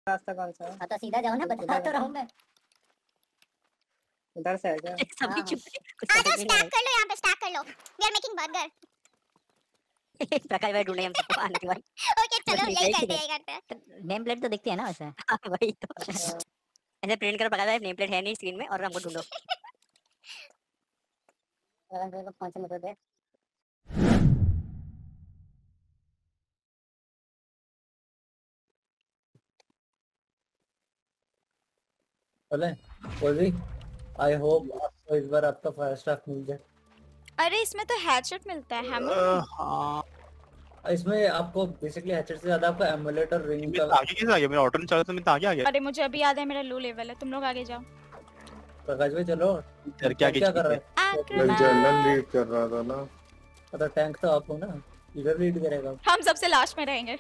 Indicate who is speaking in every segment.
Speaker 1: रास्ता कौन सा है?
Speaker 2: हाँ तो सीधा जाओ ना, बता तो रहा हूँ मैं।
Speaker 1: उधर से है क्या?
Speaker 2: सभी चुप कुछ
Speaker 3: आ जाओ,
Speaker 2: समझ
Speaker 3: स्टैक कर लो यहाँ पे, स्टैक कर लो। We are making burger.
Speaker 2: Prakash भाई ढूंढे हम सबको आने के बाद।
Speaker 3: ओके चलो यही करते हैं।
Speaker 2: नेम प्लेट तो दिखती है ना वैसे। हाँ वही तो। ऐसे प्रिंट करो, प्रकाश भाई नेम प्लेट है नहीं स्क्रीन में और हमको ढूंढो। कौन से मतलब है?
Speaker 1: बोले कोजी, आई होप आपको इस बार आपका फायर स्टाफ मिल जाए।
Speaker 4: अरे इसमें तो हैचेट मिलता है, हैमर।
Speaker 1: हाँ इसमें आपको बेसिकली हैचेट से ज्यादा आपको एमुलेट और रिंग का
Speaker 5: आगे कैसे आ गया? मेरा ऑटो नहीं चला तो मैं आगे आ गया।
Speaker 4: अरे मुझे अभी याद है मेरा लो लेवल है, तुम लोग आगे जाओ।
Speaker 1: प्रकाश भाई चलो।
Speaker 5: सर क्या
Speaker 1: कर रहे
Speaker 5: हैं?
Speaker 6: मैं जनरल लीड कर रहा था ना।
Speaker 1: तो टैंक तो आप हो ना, इधर लीड करेगा।
Speaker 4: हम सबसे लास्ट में रहेंगे।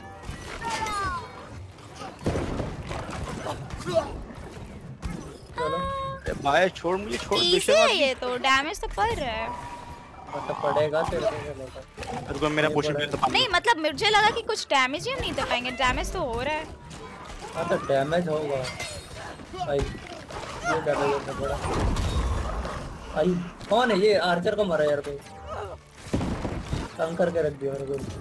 Speaker 1: चलो
Speaker 5: भाई छोड़ मुझे, छोड़।
Speaker 4: इजी है ये तो, डैमेज तो पड़ रहा है।
Speaker 1: मतलब पड़ेगा तेरे को चलेगा।
Speaker 5: रुको मेरा पोशन पे तो
Speaker 4: नहीं मतलब मुझे लगा कि कुछ डैमेज ही हम नहीं दे पाएंगे, डैमेज तो हो रहा है।
Speaker 1: हाँ तो डैमेज होगा भाई, ये डैमेज होगा बड़ा भाई। कौन है ये? आर्चर को मारा यार कोई, तंग करके रख दिया मेरे को।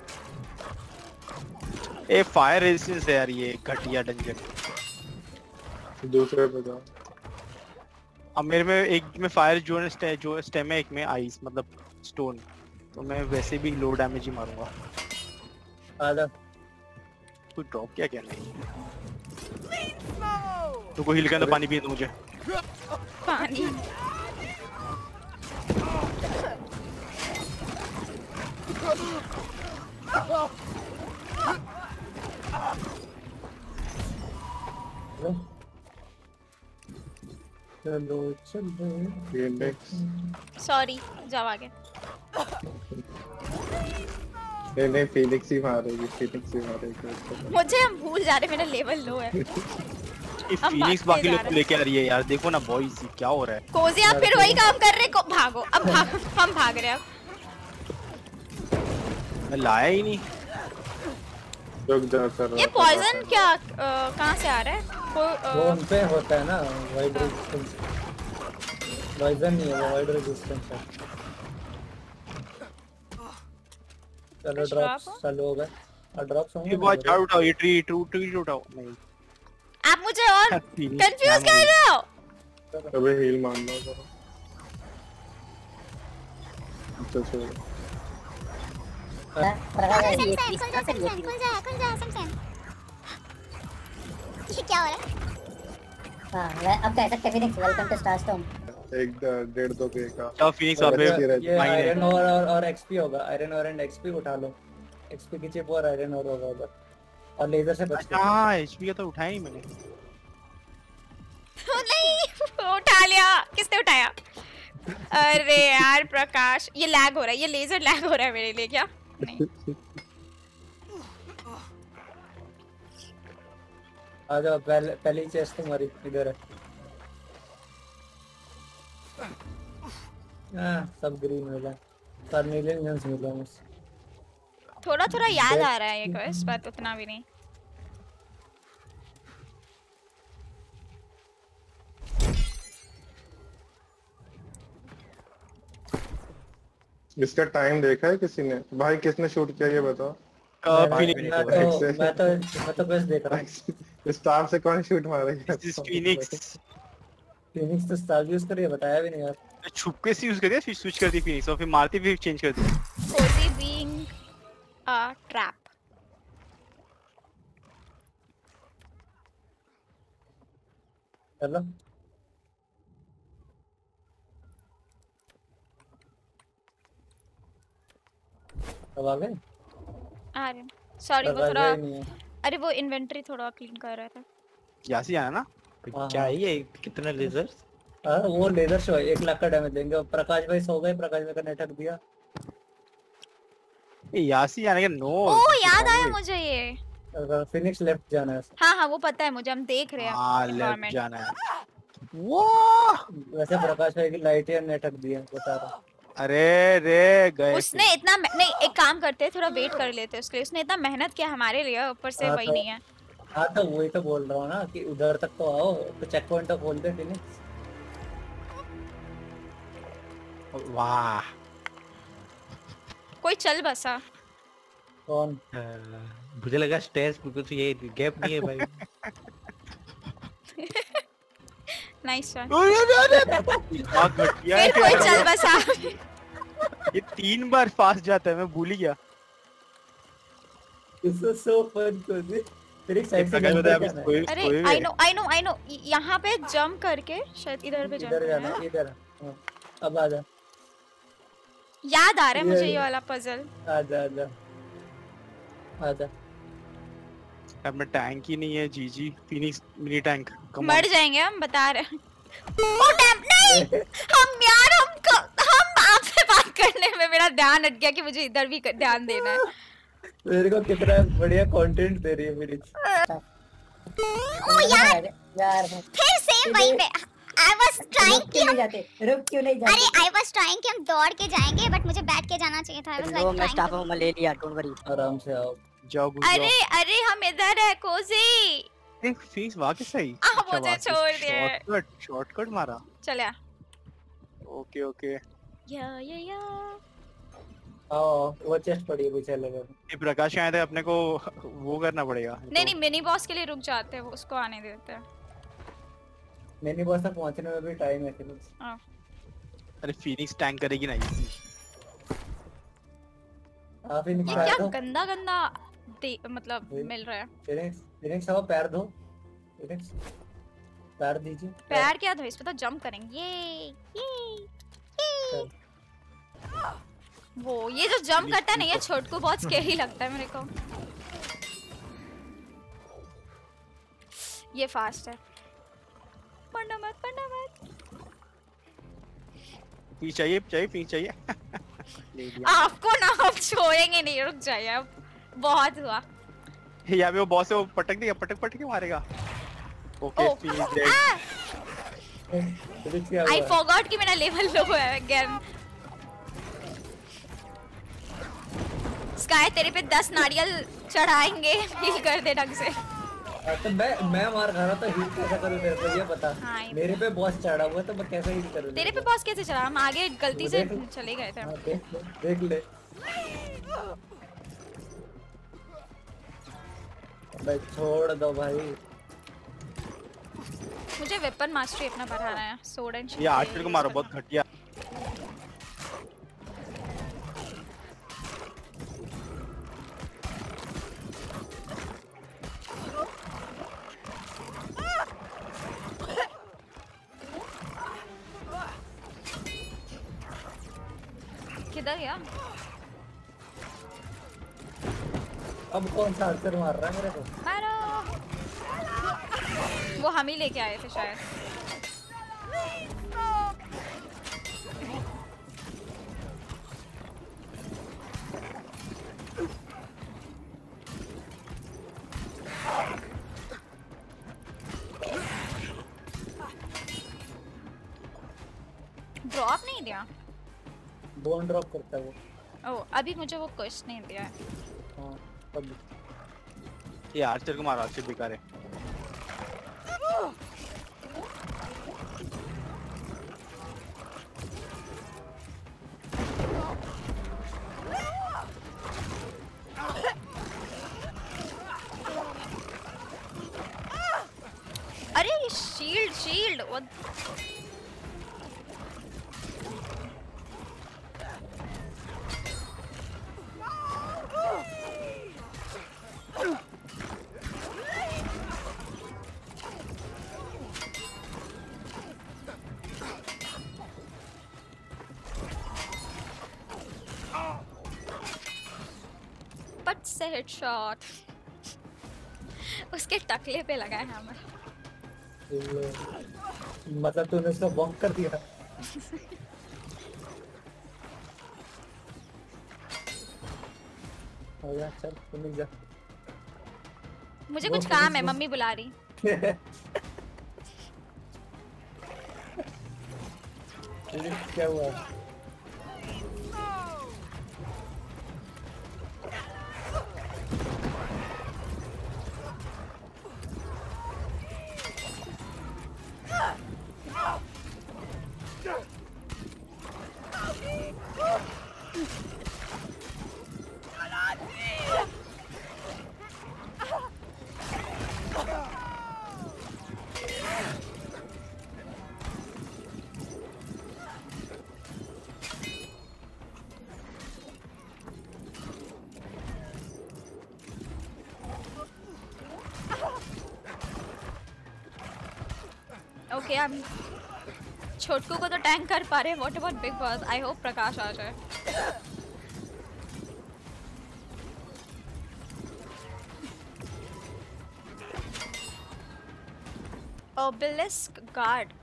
Speaker 5: ए फायर रेजिस्टेंस है यार ये घटिया डंजन।
Speaker 6: दूसरे पे जाओ।
Speaker 5: अब मेरे में एक में फायर जो स्टेम है, एक में आइस मतलब स्टोन, तो मैं वैसे भी लो डैमेज ही मारूंगा।
Speaker 1: आजा
Speaker 5: कोई ड्रॉप क्या नहीं तो कोई हिल के अंदर पानी पिए दो मुझे।
Speaker 4: पानी
Speaker 1: चलो चलो।
Speaker 4: सॉरी, जाओ आगे।
Speaker 6: नहीं फीनिक्स ही मारेगी, फीनिक्स ही मारेगी।
Speaker 4: मुझे हम भूल जा रहे, मेरा लेवल लो है।
Speaker 5: फीनिक्स बाकी लोग को लेके आ रही है यार, देखो ना बॉयज क्या हो रहा है।
Speaker 4: कोजी आप फिर वही काम कर रहे को, भागो अब भागो। हम भाग रहे हैं अब।
Speaker 5: मैं लाया ही नहीं।
Speaker 6: रुक जा सर।
Speaker 4: ये पॉइजन क्या कहाँ से आ रहा है?
Speaker 1: वो उन पे होता है ना वाइड रेजिस्टेंस। पॉइजन नहीं है वो, वाइड रेजिस्टेंस है। चलो ड्रॉप्स चालू हो गए। और ड्रॉप्स होंगे।
Speaker 5: ये बहुत झाड़ उठाओ, ये ट्री उठाओ। नहीं
Speaker 4: आप मुझे और कंफ्यूज कर रहे हो।
Speaker 6: अबे हील मान लो जरा। अच्छा छोड़।
Speaker 3: ये क्या हो रहा है?
Speaker 2: हाँ अब कह सकते हैं फिनिक्स वेलकम टू स्टारस्टॉर्म।
Speaker 6: एक 1.5 के का।
Speaker 5: चलो फिनिक्स वहां पे
Speaker 1: ये आयरन और एक्सपी होगा। आयरन और एक्सपी उठा लो। एक्सपी की चिप और आयरन और होगा उधर। और लेजर से बच।
Speaker 5: हां एचपी का तो उठाया ही मैंने।
Speaker 4: नहीं उठा लिया। किसने उठाया? अरे यार प्रकाश, ये लैग हो रहा है, ये लेजर लैग हो रहा है मेरे लिए क्या? नहीं
Speaker 1: आ जाओ, पहली चेस्ट तुम्हारी इधर है। सब ग्रीन हो गया। फर्निलियन गन्स मिला मुझे।
Speaker 4: थोड़ा थोड़ा याद आ रहा है ये क्वेस्ट, पर उतना भी नहीं।
Speaker 6: इसका टाइम देखा है किसी ने? भाई किसने शूट किया ये बताओ।
Speaker 1: मैं तो बस देख रहा हूँ।
Speaker 6: स्टार से कौन शूट मारा है?
Speaker 5: फिनिक्स
Speaker 1: तो स्टार यूज करिए, बताया भी नहीं यार।
Speaker 5: छुपके से यूज कर दिया, फिर स्विच कर दी फिनिक्स और फिर मारती फिर चेंज कर दी।
Speaker 4: Cozy being a trap.
Speaker 1: चलो अब आ गए।
Speaker 4: आ रहे, सॉरी वो थोड़ा, अरे वो इन्वेंटरी थोड़ा क्लीन कर रहा था।
Speaker 5: यासी आना ना।
Speaker 7: क्या है ये? कितने लेजर्स?
Speaker 1: वो लेजर शो 1 लाख का डैमेज देंगे। प्रकाश भाई सो गए, प्रकाश भाई का नेटवर्क दिया।
Speaker 5: ये यासी आने का नो।
Speaker 4: ओ याद आया मुझे ये।
Speaker 1: फिनिक्स लेफ्ट जाना है।
Speaker 4: हाँ वो पता है मुझे, हम देख रहे हैं।
Speaker 5: हां लेफ्ट जाना है। वाह
Speaker 1: वैसे प्रकाश भाई की लाइट या नेटवर्क दिया बता रहा।
Speaker 5: अरे रे गए
Speaker 4: उसने इतना नहीं, एक काम करते हैं थोड़ा वेट कर लेते हैं उसके लिए। उसने इतना मेहनत किया हमारे लिए, ऊपर से वही नहीं है।
Speaker 1: हाँ तो वही तो बोल रहा हूँ ना कि उधर तक तो आओ, तो चेक पॉइंट तो खोल दे फिनिक्स।
Speaker 5: वाह
Speaker 4: कोई चल बसा।
Speaker 1: कौन?
Speaker 7: मुझे लगा स्टेयर्स कुछ ये गैप नहीं है भाई।
Speaker 4: Nice one.
Speaker 5: दिमाग घटिया है
Speaker 4: फिर कोई चल बसा।
Speaker 5: ये 3 बार फास्ट जाता है, मैं भूल ही गया।
Speaker 1: इसको सो फन को दे फिनिक्स साइड से
Speaker 5: प्रकाश
Speaker 1: जंप
Speaker 5: बताया
Speaker 1: करना है।
Speaker 5: कोई
Speaker 4: अरे आई नो यहाँ पे जंप करके शायद इधर पे जंप
Speaker 1: इधर जाना
Speaker 4: करना है।
Speaker 1: इधर। हाँ, अब आजा
Speaker 4: याद आ रहा है मुझे
Speaker 1: ये-
Speaker 4: ये वाला पजल।
Speaker 1: आजा आजा आजा।
Speaker 5: अब मैं टैंक ही नहीं है। जीजी फिनिक्स मिनी टैंक।
Speaker 4: मर जाएंगे हम, बता रहे हैं। ओ डैम नहीं, हम आपसे बात करने में मेरा ध्यान हट गया कि मुझे इधर भी ध्यान देना है।
Speaker 1: मेरे को कितना बढ़िया कंटेंट दे रही है फिनिक्स।
Speaker 3: ओ यार फिर से वहीं पे आई वाज ट्राइंग कि हम
Speaker 2: रुक क्यों नहीं
Speaker 3: अरे आई वाज ट्राइंग कि हम दौड़ के जाएंगे बट मुझे बैठ के जाना चाहिए था। आई वाज
Speaker 2: वो
Speaker 3: लाइक
Speaker 2: मैं स्टाफ
Speaker 3: ट्राइंग
Speaker 2: रूम ले लिया, डोंट वरी।
Speaker 1: आराम से आओ।
Speaker 5: जाओ घुस जाओ।
Speaker 4: अरे हम इधर है कोजी।
Speaker 5: फिनिक्स वाकई सही।
Speaker 4: मुझे छोड़ दिया।
Speaker 5: शॉर्टकट मारा।
Speaker 4: चल यार।
Speaker 5: ओके
Speaker 4: या
Speaker 1: आओ वो चेस्ट पड़ी है पीछे लगा।
Speaker 5: ये प्रकाश आए थे, अपने को वो करना पड़ेगा।
Speaker 4: नहीं मिनी बॉस के लिए रुक जाते हैं, वो उसको आने देते हैं।
Speaker 1: मिनी बॉस तक पहुंचने में भी टाइम है फिनिक्स।
Speaker 4: हाँ।
Speaker 5: अरे फिनिक्स टैंक करेगी ना इजी।
Speaker 1: आप फिनिक्स
Speaker 4: ये
Speaker 1: पैर
Speaker 4: क्या
Speaker 1: दो।
Speaker 4: गंदा मतलब मिल रहा है।
Speaker 1: फिनिक्स आओ पैर दो। फिनिक्स पैर दीजिए।
Speaker 4: पैर क्या धो, इस पे तो जंप करेंगे। ये
Speaker 1: चल।
Speaker 4: वो ये जो जंप करता है ना, ये छोटू बहुत स्कैरी लगता है मेरे को। ये फास्ट है। पढ़ना मत।
Speaker 5: फीस चाहिए फीस चाहिए। ले लिया।
Speaker 4: आपको ना हम छोड़ेंगे नहीं, रुक जाइए अब, बहुत हुआ।
Speaker 5: यहाँ पे वो बॉस है, वो पटक देगा, पटक के मारेगा। Okay
Speaker 4: oh,
Speaker 5: fees dead.
Speaker 1: Phoenix क्या
Speaker 4: आई
Speaker 1: हुआ?
Speaker 4: फॉरगॉट कि मेरा लेवल लो है अगेन। स्काई तेरे पे 10 नारियल चढ़ाएंगे, हील कर दे ढंग से।
Speaker 1: तो मैं मार खा रहा था, हील कैसे करूं तेरे को ये बता।
Speaker 4: हाँ, ये
Speaker 1: मेरे पे बॉस चढ़ा हुआ तो मैं कैसे हील करूं?
Speaker 4: तेरे पे बॉस कैसे चढ़ा? हम आगे गलती से
Speaker 1: देख-
Speaker 4: चले गए थे।
Speaker 1: हाँ, देख ले भाई, छोड़ दो भाई।
Speaker 4: मुझे वेपन मास्टरी अपना बढ़ाना है, सोर्ड एंड
Speaker 5: ये आर्चर को मारो, बहुत घटिया।
Speaker 4: किधर गया?
Speaker 1: अब कौन सा आर्चर मार रहा है मेरे को?
Speaker 4: मारो। वो हम ही लेके आए थे शायद। ड्रॉप नहीं दिया।
Speaker 1: बोन ड्रॉप करता है वो।
Speaker 4: ओ अभी मुझे वो कुछ नहीं दिया है।
Speaker 1: हाँ तब
Speaker 5: ये आर्चर को मारो, आर्चर बेकार है।
Speaker 4: अरे शील्ड वो पट से हेडशॉट। उसके टकले पे लगा है हैमर।
Speaker 1: मतलब तूने उसको बॉन्क कर दिया। हो गया, चल तुम जा।
Speaker 4: मुझे
Speaker 1: वो
Speaker 4: कुछ काम है,
Speaker 1: फिनिक्स
Speaker 4: मम्मी बुला रही।
Speaker 1: क्या हुआ?
Speaker 4: ओके हम छोटकू को तो टैंक कर पा रहे हैं। What about big boss? I hope Prakash आ जाए। Obelisk guard.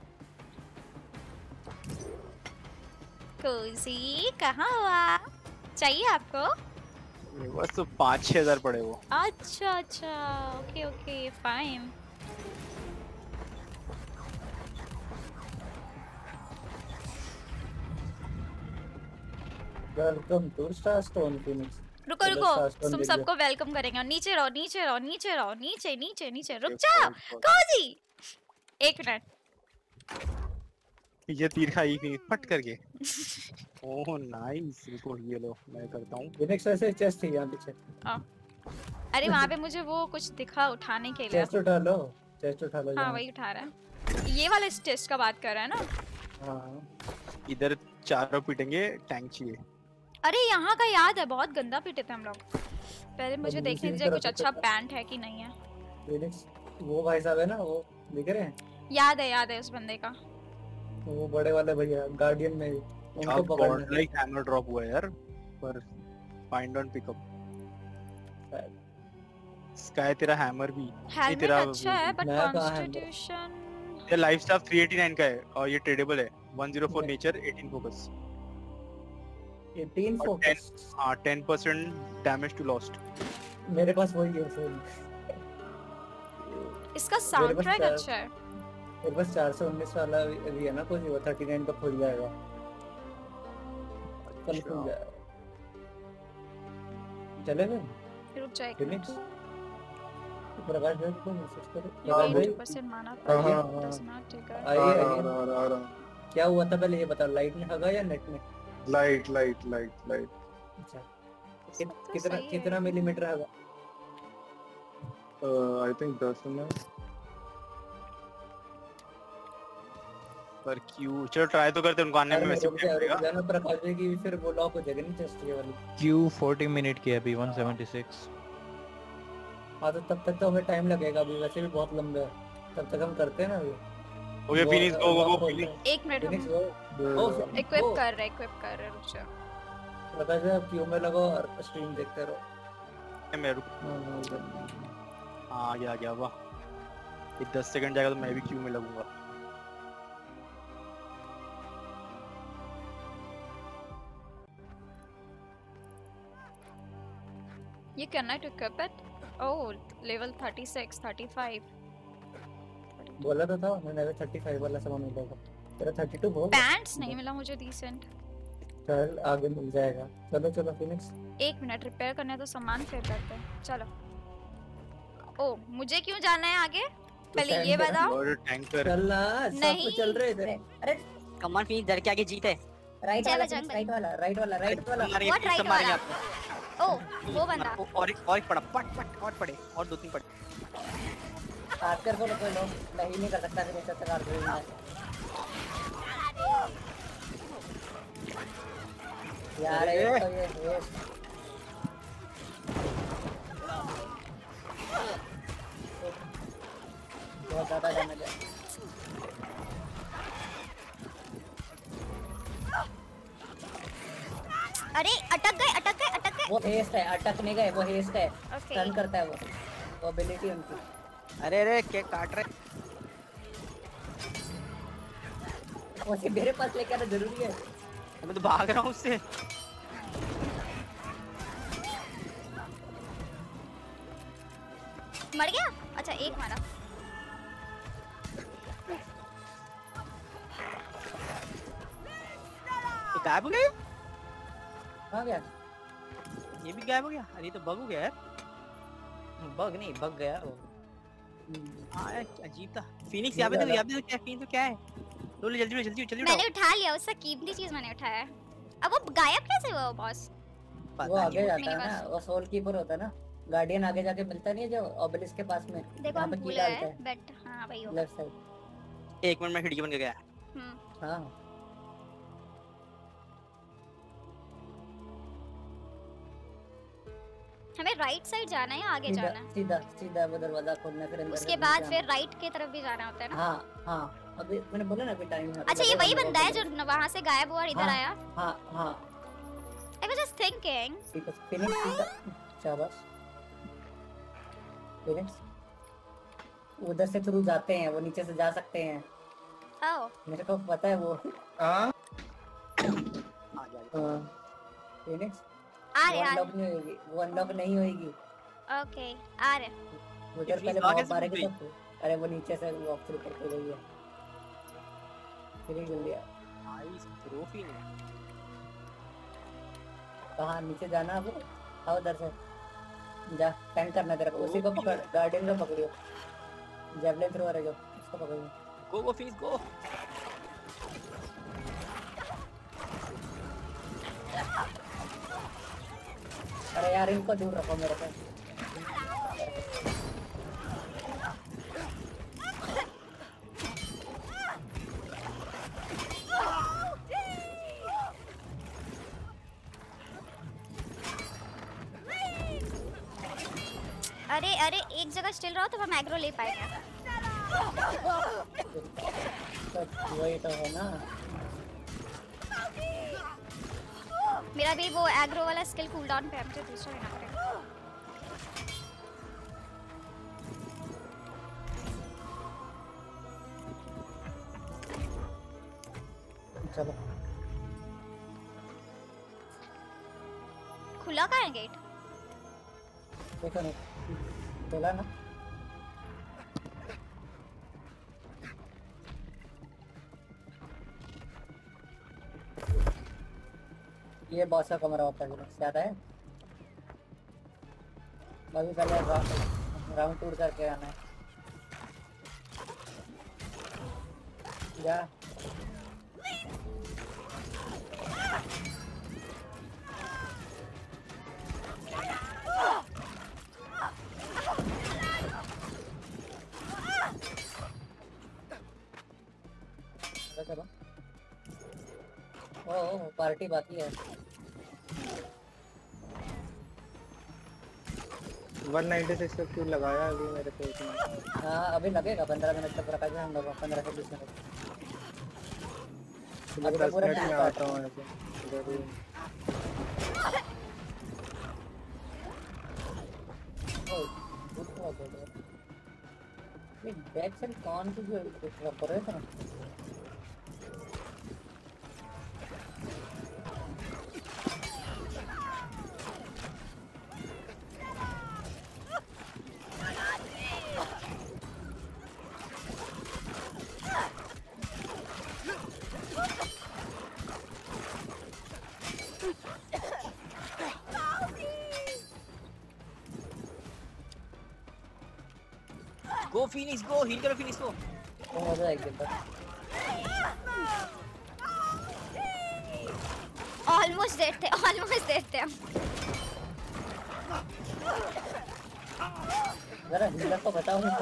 Speaker 4: कोजी कहाँ हुआ? चाहिए आपको?
Speaker 5: बस तो 5-6 हज़ार पड़े वो।
Speaker 4: अच्छा अच्छा, okay okay fine.
Speaker 1: Welcome to star stone Phoenix.
Speaker 4: रुको रुको, तुम सबको वेलकम करेंगे। और नीचे रहो नीचे रहो नीचे रहो, नीचे नीचे नीचे रुक जाओ। Cozy 1 minute.
Speaker 5: ये तीर खाई थी फट करके। ओह नाइस, रुको ये लो मैं करता हूँ।
Speaker 1: फिनिक्स ऐसे चेस्ट थी यहाँ पीछे।
Speaker 4: अरे वहाँ पे मुझे वो कुछ दिखा उठाने के लिए।
Speaker 1: चेस्ट उठा लो, चेस्ट उठा लो।
Speaker 4: हाँ वही उठा रहा है। ये वाला टेस्ट का बात कर रहा है ना?
Speaker 1: हाँ
Speaker 5: इधर चारों पीटेंगे, टैंक चाहिए।
Speaker 4: अरे यहाँ का याद है, बहुत गंदा पीटे थे हम लोग। पहले मुझे देखने दीजिए कुछ अच्छा पैंट है कि नहीं है।
Speaker 1: फिनिक्स वो भाई साहब है ना, वो दिख रहे हैं?
Speaker 4: याद है उस बंदे का।
Speaker 1: वो बड़े वाले भैया गार्डियन में उनको पकड़ना।
Speaker 5: लाइक हैमर ड्रॉप हुआ है यार, पर फाइंड ऑन पिकअप। स्काई तेरा हैमर भी
Speaker 4: हेलमेट
Speaker 5: तेरा
Speaker 4: अच्छा है बट
Speaker 1: मैं कहाँ है?
Speaker 4: कॉन्स्टिट्यूशन
Speaker 5: ये लाइफ स्टाफ 389 का है और ये ट्रेडेबल है। 104 नेचर, 18 फोकस।
Speaker 1: 18 फोकस।
Speaker 5: हाँ 10% डैमेज टू लॉस्ट।
Speaker 1: मेरे पास वही है सेम।
Speaker 4: इसका साउंड ट्रैक अच्छा है।
Speaker 1: मेरे पास 419 वाला भी है ना, कुछ वो 39 का खुल जाएगा, कल खुल जाएगा। चले गए
Speaker 4: रुक जाए।
Speaker 1: फिनिक्स प्रकाश भाई को मैसेज करो।
Speaker 4: ये
Speaker 1: प्रकाश भाई
Speaker 4: 80% माना
Speaker 6: हाँ,
Speaker 4: पर
Speaker 6: हाँ,
Speaker 4: does not take a-
Speaker 1: आइए
Speaker 6: आ
Speaker 1: आइए।
Speaker 6: रहा
Speaker 1: क्या हुआ था पहले ये बताओ, लाइट में हगा या नेट में?
Speaker 6: Light light light light.
Speaker 1: अच्छा
Speaker 4: सब तो
Speaker 1: कितना
Speaker 4: सही है।
Speaker 1: कितना मिलीमीटर हगा?
Speaker 6: आई थिंक 10 में।
Speaker 5: पर क्यों, चलो ट्राई तो करते हैं, उनको आने में वैसे भी टाइम लगेगा।
Speaker 1: जाना प्रकाश भाई की भी फिर वो लॉक हो जाएगा नहीं टेस्ट ये वाली।
Speaker 7: क्यू 40 मिनट की है अभी 176।
Speaker 1: हाँ तो तब तक तो हमें टाइम लगेगा, अभी वैसे भी बहुत लंबा है, तब तक हम करते हैं ना अभी।
Speaker 5: Okay Phoenix go Phoenix.
Speaker 4: 1 minute
Speaker 1: Phoenix
Speaker 4: हम
Speaker 1: वो
Speaker 4: इक्विप कर रहे रुक जाओ।
Speaker 1: प्रकाश भाई क्यू में लगो और स्ट्रीम देखते रहो।
Speaker 5: मैं रुक। हाँ आ गया वाह। ये 10 सेकंड जाएगा तो मैं भी क्यू में लगूंगा।
Speaker 4: ये करना है to equip it. Oh level 36 35।
Speaker 1: बोला तो था मैंने, 35 वाला सामान मिलेगा। तेरा 32 बहुत।
Speaker 4: पैंट्स नहीं मिला मुझे डिसेंट।
Speaker 1: चल आगे मिल जाएगा। चलो चलो फिनिक्स।
Speaker 4: 1 मिनट रिपेयर करने तो सामान फिर करते हैं। चलो। ओ मुझे क्यों जाना है आगे? पहले ये बताओ।
Speaker 5: और टैंकर
Speaker 1: चल ना, सब
Speaker 4: नहीं।
Speaker 1: कुछ चल रहे थे।
Speaker 2: अरे कमान फिनिक्स डर के आगे जीते।
Speaker 3: राइट
Speaker 2: चलो
Speaker 3: वाला
Speaker 2: जंग
Speaker 3: राइट वाला राइट वाला राइट वाला।
Speaker 2: What right वाला?
Speaker 4: ओ वो बंदा।
Speaker 2: और एक पड़ा पट और पड़े और 2-3 पड़े।
Speaker 3: आकर को कोई लोग नहीं नहीं कर सकता फिर तक आकर नहीं यार ये तो ये बहुत ज्यादा डैमेज है।
Speaker 4: अरे अटक गए।
Speaker 3: वो हेस्ट है, अटक नहीं गए, वो हेस्ट है,
Speaker 4: ओके।
Speaker 3: टर्न करता है वो एबिलिटी उनकी।
Speaker 2: अरे क्या काट रहे?
Speaker 3: वो मेरे पास लेके आना जरूरी है।
Speaker 2: मैं तो भाग रहा हूँ उससे।
Speaker 4: मर गया? अच्छा एक मारा।
Speaker 2: ये गायब हो गया?
Speaker 3: कहाँ गया?
Speaker 2: ये भी गायब हो गया? अरे ये तो बग हो गया यार।
Speaker 1: बग नहीं, बग गया वो।
Speaker 2: हाँ यार अजीब था। फिनिक्स यहाँ पे तो क्या फिनिक्स तो क्या है? लो ले जल्दी
Speaker 4: मैंने
Speaker 2: उठाओ।
Speaker 4: उठा लिया, उससे कीमती चीज मैंने उठाया है। अब वो गायब कैसे हुआ बॉस?
Speaker 3: वो आगे जाता
Speaker 4: मेरे
Speaker 3: है ना,
Speaker 4: पास।
Speaker 3: वो सोल कीपर होता है ना, गार्डियन आगे जाके मिलता नहीं है जो ओबेलिस्क के पास में।
Speaker 4: देखो
Speaker 3: जहाँ
Speaker 4: हम
Speaker 3: पे की
Speaker 4: भूल
Speaker 3: डालता
Speaker 4: गए
Speaker 3: है
Speaker 4: बट हाँ भाई होगा।
Speaker 3: Left side.
Speaker 2: 1 मिनट में खिड़की बन के गया।
Speaker 3: हाँ
Speaker 4: हमें राइट साइड जाना है या आगे
Speaker 3: सीधा
Speaker 4: जाना है?
Speaker 3: सीधा सीधा वो दरवाजा खोलना, फिर अंदर
Speaker 4: उसके
Speaker 3: से
Speaker 4: बाद
Speaker 3: नीचे
Speaker 4: फिर राइट की तरफ भी जाना होता है
Speaker 3: आना।
Speaker 4: ना?
Speaker 3: हाँ हाँ
Speaker 1: अभी मैंने बोला ना अभी टाइम है।
Speaker 3: अच्छा ये वही बंदा है जो वहां से गायब हुआ और इधर आया।
Speaker 1: हाँ हाँ
Speaker 3: I was just thinking.
Speaker 1: Phoenix शाबाश फिनिक्स उधर से थ्रू जाते हैं, वो नीचे से जा सकते हैं।
Speaker 3: Oh.
Speaker 1: मेरे को पता है वो।
Speaker 6: हाँ
Speaker 1: फिनिक्स
Speaker 3: आ रहे
Speaker 1: अनलॉक नहीं होगी, वो अनलॉक नहीं होगी।
Speaker 3: ओके आ रहे।
Speaker 1: उधर पहले
Speaker 5: आगे
Speaker 1: मॉब
Speaker 5: से
Speaker 1: मारेगी
Speaker 5: गई।
Speaker 1: तब। अरे वो नीचे से वॉक थ्रू करके गई है। फिर जल्दी आ।
Speaker 5: नाइस ट्रॉफी ने।
Speaker 1: कहाँ नीचे जाना अब? आओ उधर से जा, टैंक करना तेरे को। उसी को पकड़, गार्डियन को पकड़ियो, जेवलिन थ्रोअर है जो, उसको पकड़ियो।
Speaker 5: गो फिनिश गो।
Speaker 1: अरे यार इनको दूर रखो मेरे से।
Speaker 3: अरे अरे एक जगह स्टिल रहो तो हम एग्रो ले पाएंगे।
Speaker 1: तो वही तो है ना।
Speaker 3: मेरा भी वो एग्रो वाला स्किल कूलडाउन पे है, मुझे दूसरा लेना पड़ेगा।
Speaker 1: चलो
Speaker 3: खुला कहाँ है गेट?
Speaker 1: देखो नहीं बोला ना। ये बॉस का कमरा होता है, याद है? अभी पहले राउंड टूर करके आना है। जा चलो। ओह पार्टी बाकी है।
Speaker 6: 196 का क्यों लगाया अभी मेरे पे इसमें?
Speaker 1: हाँ अभी लगेगा 15 मिनट तक रखा जाए हम लोग, 15 से 20 मिनट। अभी तो
Speaker 6: 10
Speaker 1: पूरा
Speaker 6: मिनट में
Speaker 1: ठीक
Speaker 6: आता हूँ ऐसे जरूर। बैक से कौन सी जो कर रहे थे ना?
Speaker 5: गो फिनिश गो, हील करो फिनिश को।
Speaker 1: तो हो जाएगा एक दिन
Speaker 3: ऑलमोस्ट देते हम।
Speaker 1: जरा हीलर को बताओ मुझको।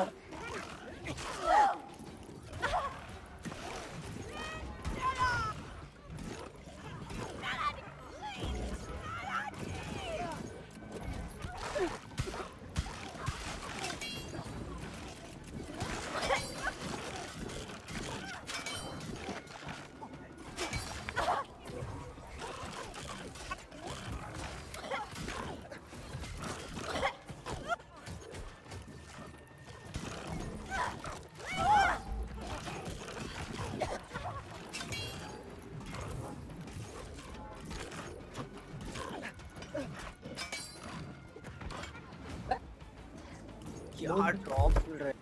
Speaker 5: क्या ड्रॉप मिल रहा है।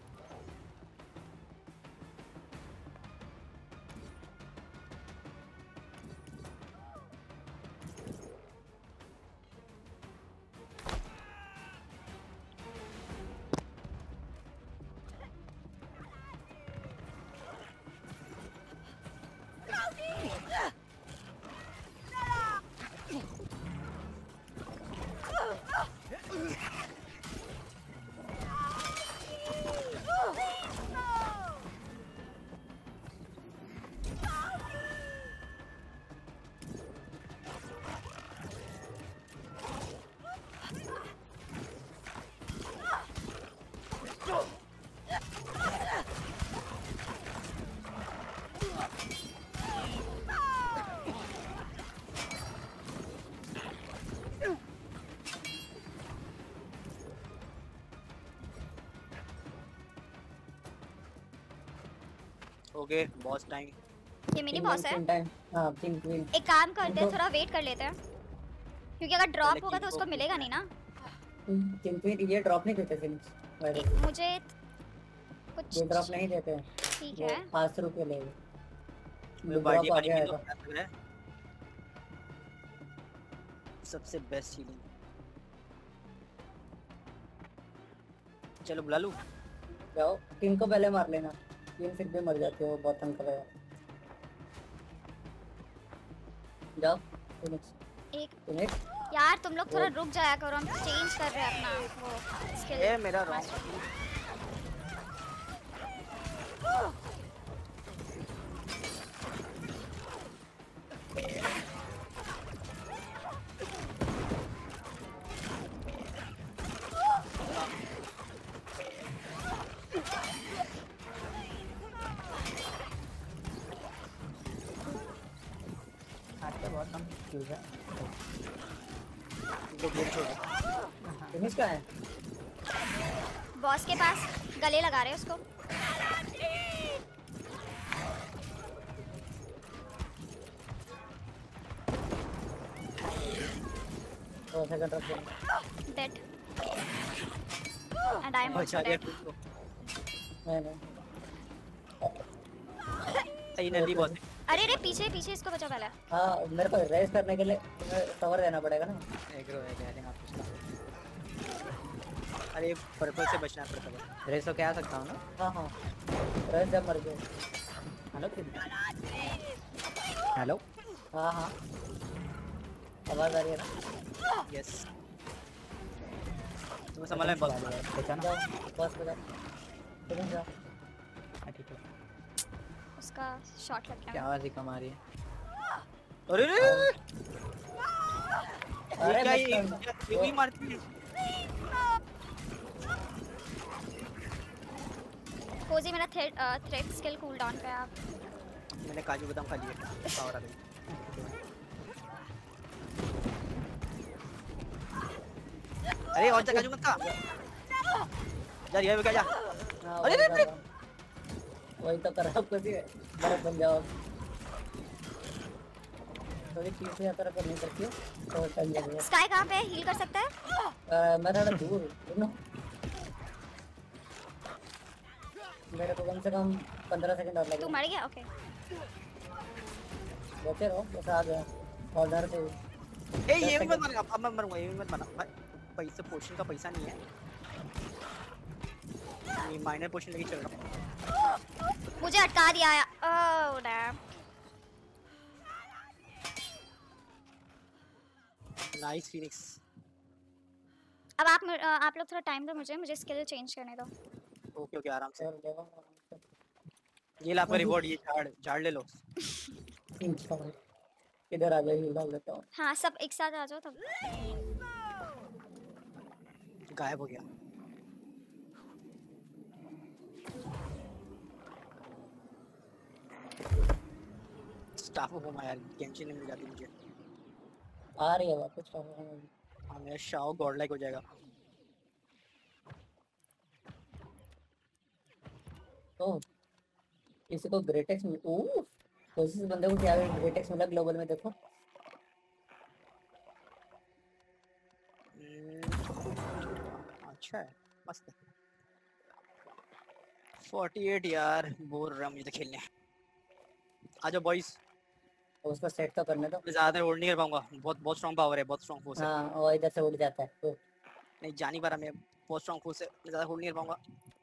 Speaker 5: Okay boss time.
Speaker 4: ये मिनी बॉस है।
Speaker 1: हां किंग क्वीन।
Speaker 4: एक काम करते हैं, थोड़ा वेट कर लेते हैं, क्योंकि अगर ड्रॉप होगा तो उसको मिलेगा नहीं ना।
Speaker 1: किंग क्वीन ये ड्रॉप नहीं देते फिनिक्स।
Speaker 4: मुझे कुछ
Speaker 1: ये ड्रॉप नहीं देते।
Speaker 4: ठीक है।
Speaker 1: 500 रुपए लेंगे।
Speaker 5: मैं बाल्टी पानी में तो लग रहा है सबसे बेस्ट हीलिंग। चलो बुला लूं।
Speaker 1: जाओ किंग को पहले मार लेना, किंग फिर भी मर जाते हो, बहुत तंग करेगा। जाओ फिनिक्स
Speaker 4: यार तुम लोग थोड़ा रुक जाया करो, हम चेंज कर रहे हैं अपना वो स्किल।
Speaker 5: ये मेरा रॉन्ग।
Speaker 1: बहुत कम फ्यूज है।
Speaker 5: तो गेम छोड़।
Speaker 1: फिनिक्स कहाँ है?
Speaker 4: बॉस के पास गले लगा रहे हैं उसको।
Speaker 1: तो सेकंड रख
Speaker 4: dead and I am also dead.
Speaker 1: नहीं
Speaker 5: सही नली बॉस।
Speaker 4: अरे रे पीछे पीछे इसको बचाओ पहले।
Speaker 1: हाँ मेरे को रेस करने के लिए कवर देना पड़ेगा ना।
Speaker 8: एग्रो है क्या आप उसका?
Speaker 5: अरे पर्पल से बचना पड़ता है।
Speaker 8: रेस तो क्या सकता हूँ ना?
Speaker 1: हाँ हाँ रेस जब मर गए।
Speaker 8: Hello hello.
Speaker 1: हाँ हाँ आवाज आ रही है ना?
Speaker 5: यस तुम्हें संभालना है बॉस।
Speaker 8: देखा ना?
Speaker 1: बस बजा तुम जाओ।
Speaker 8: ठीक है।
Speaker 4: उसका शॉट लग
Speaker 8: क्या
Speaker 4: गया।
Speaker 8: आवाज ही कम आ रही है?
Speaker 5: अरे रे
Speaker 1: अरे
Speaker 5: क्या ये भी मारती है।
Speaker 4: कोजी मेरा थ्रेड स्किल कूल डाउन पे आप।
Speaker 5: मैंने काजू बादाम खा लिए पावर आ गई। अरे और काजू मत खा जा रिया क्या जा। अरे रे रे
Speaker 1: वही तो कर रहा हूँ कोजी बड़ा बन जाओ। थोड़ी पीछे यात्रा करनी पड़ती है तो टाइम लगेगा।
Speaker 4: स्काई कहाँ पे हील कर सकता है?
Speaker 1: मैं थोड़ा दूर सुनो मेरे को कम से कम 15 सेकंड और
Speaker 4: तू
Speaker 1: लगेगा।
Speaker 4: मर गया? ओके
Speaker 1: बचे रहो बस आ गया ऑर्डर से।
Speaker 5: ए ये भी मत मारना अब मैं मरूंगा। ये भी मत मारना भाई पैसे पोशन का पैसा नहीं है। ये माइनर पोशन लेके चल रहा हूं।
Speaker 4: मुझे अटका दिया। Oh damn.
Speaker 5: Nice Phoenix.
Speaker 4: अब आप लोग थोड़ा टाइम दो मुझे स्किल चेंज करने दो।
Speaker 5: ओके ओके आराम से।
Speaker 1: और देखो
Speaker 5: ये ला आपका रिवॉर्ड। ये झाड़ ले लो।
Speaker 1: इधर आ जाइए डाल देता हूँ।
Speaker 4: हाँ सब एक साथ आ जाओ तब।
Speaker 5: गायब हो गया। स्टाफ को घुमा यार टेंशन नहीं मिल जाती मुझे।
Speaker 1: आ रही है वापस।
Speaker 5: हाँ मेरा शाओ गॉड लाइक हो जाएगा।
Speaker 1: तो किसी को ग्रेटेक्स मिल कोशिश बंदे को क्या ग्रेटेक्स मिला ग्लोबल में देखो।
Speaker 5: अच्छा है मस्त है। 48 यार बोर रहा मुझे तो खेलने। आजा बॉयज।
Speaker 1: उसको सेट तो करने दो।
Speaker 5: मैं ज्यादा होल्ड नहीं कर पाऊंगा। बहुत स्ट्रांग पावर है। बहुत स्ट्रांग फोर्स है।
Speaker 1: हाँ वो इधर से उड़ जाता है तो
Speaker 5: नहीं जा नहीं पा रहा मैं। बहुत स्ट्रांग फोर्स है। मैं ज्यादा होल्ड नहीं कर पाऊंगा।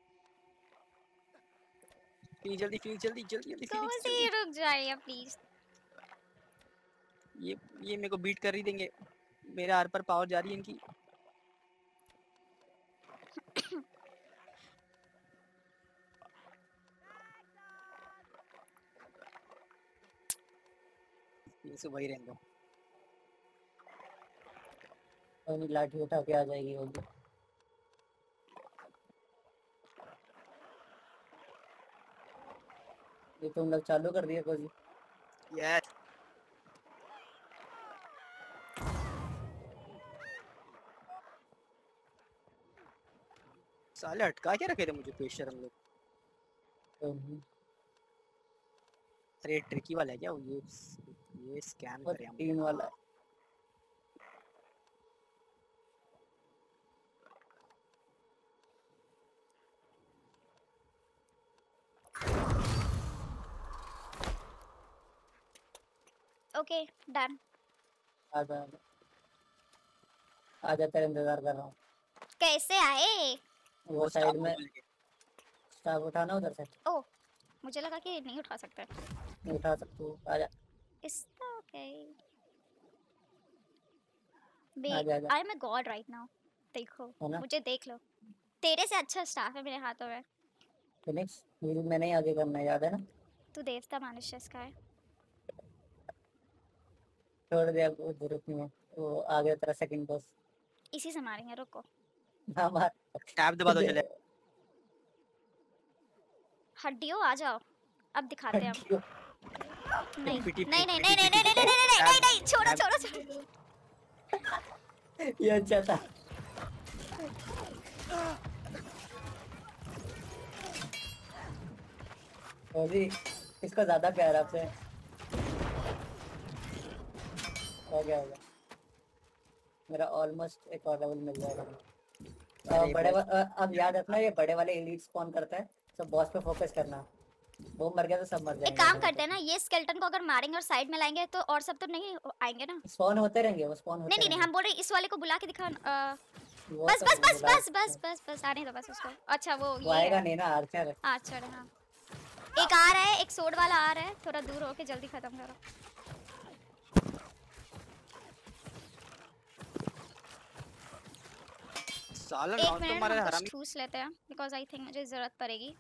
Speaker 5: प्लीज जल्दी जल्दी
Speaker 4: कोजी रुक जाइए प्लीज।
Speaker 5: ये मेरे को बीट कर ही देंगे। मेरे आर पर पावर जा रही है इनकी। इनसे वही रहने दो।
Speaker 1: और लाठी उठा के आ जाएगी वो भी। ये तुम लोग चालू कर दिए कोजी।
Speaker 5: यस साले अटका के रखे थे मुझे बेशरम लोग।
Speaker 9: अरे ट्रिकी वाला है क्या वो? ये स्कैम
Speaker 8: वो
Speaker 9: करे हम।
Speaker 8: 3 वाला है।
Speaker 4: Okay done.
Speaker 8: आजा आजा, तेरा इंतजार कर रहा हूँ।
Speaker 4: कैसे आए?
Speaker 8: वो साइड में स्टाफ उठाना उधर से।
Speaker 4: ओ मुझे लगा कि नहीं उठा सकते।
Speaker 8: नहीं उठा सकते हो, आजा
Speaker 4: इट्स ओके।
Speaker 8: आजा आजा।
Speaker 4: I am a god right now. देखो
Speaker 8: है ना?
Speaker 4: मुझे देख लो, तेरे से अच्छा स्टाफ है मेरे हाथों में।
Speaker 8: फिनिक्स हील मैंने ही आगे करना है, याद है ना?
Speaker 4: तू देवता मनुष्य का है।
Speaker 8: छोड़ दे, अब वो जरूरत नहीं है। वो आ गया तेरा सेकंड बॉस।
Speaker 4: इसी से मारेंगे, रुको।
Speaker 8: हाँ मार।
Speaker 9: टैब दबा दो चले।
Speaker 4: हड्डियों आ जाओ, अब दिखाते हैं हम। नहीं
Speaker 9: पीटी
Speaker 4: नहीं नहीं नहीं नहीं नहीं नहीं नहीं नहीं नहीं, छोड़ो छोड़ो छोड़ो।
Speaker 8: ये अच्छा था। अभी इसका ज्यादा प्यार आपसे हो गया होगा। मेरा ऑलमोस्ट एक और लेवल मिल जाएगा। अब याद रखना, ये बड़े वाले एलीट स्पॉन करता है, सब बॉस पे फोकस करना। वो मर गया तो सब मर
Speaker 4: एक
Speaker 8: जाएंगे।
Speaker 4: काम करते हैं ना, ये स्केलेटन को अगर मारेंगे और साइड में लाएंगे तो और सब तो नहीं आएंगे ना।
Speaker 8: स्पॉन होते रहेंगे, वो स्पॉन होते
Speaker 4: नहीं नहीं नहीं, हम बोल रहे हैं इस वाले को बुला के दिखा।
Speaker 8: वो
Speaker 4: बस
Speaker 8: तो
Speaker 4: बस बस
Speaker 8: बुला-
Speaker 4: बस बस बस बस आने दो बस उसको। अच्छा वो
Speaker 8: वो आएगा नहीं ना, आर्चर है।
Speaker 4: अच्छा हाँ, एक आ रहा है, एक सोड वाला आ रहा है, थोड़ा दूर होके जल्दी खत्म करो।
Speaker 9: साला
Speaker 4: एक
Speaker 9: नॉन तो
Speaker 4: मिनट
Speaker 9: हमारे
Speaker 4: हम कुछ
Speaker 9: हरामी।
Speaker 4: ठूस लेते हैं, बिकॉज आई थिंक मुझे जरूरत पड़ेगी।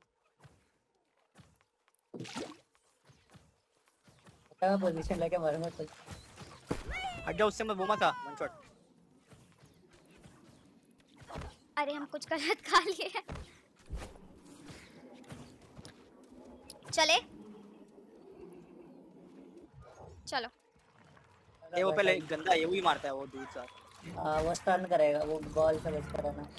Speaker 8: पोजीशन लेके मारूंगा तो।
Speaker 9: हट जा उससे, मैं वो मत था वन शॉट।
Speaker 4: अरे हम कुछ गलत खा लिए हैं। चले चलो।
Speaker 9: ये वो पहले गंदा ये वही मारता है वो दूर से।
Speaker 8: हाँ वो स्टन करेगा, वो बॉल से बच कर रहना।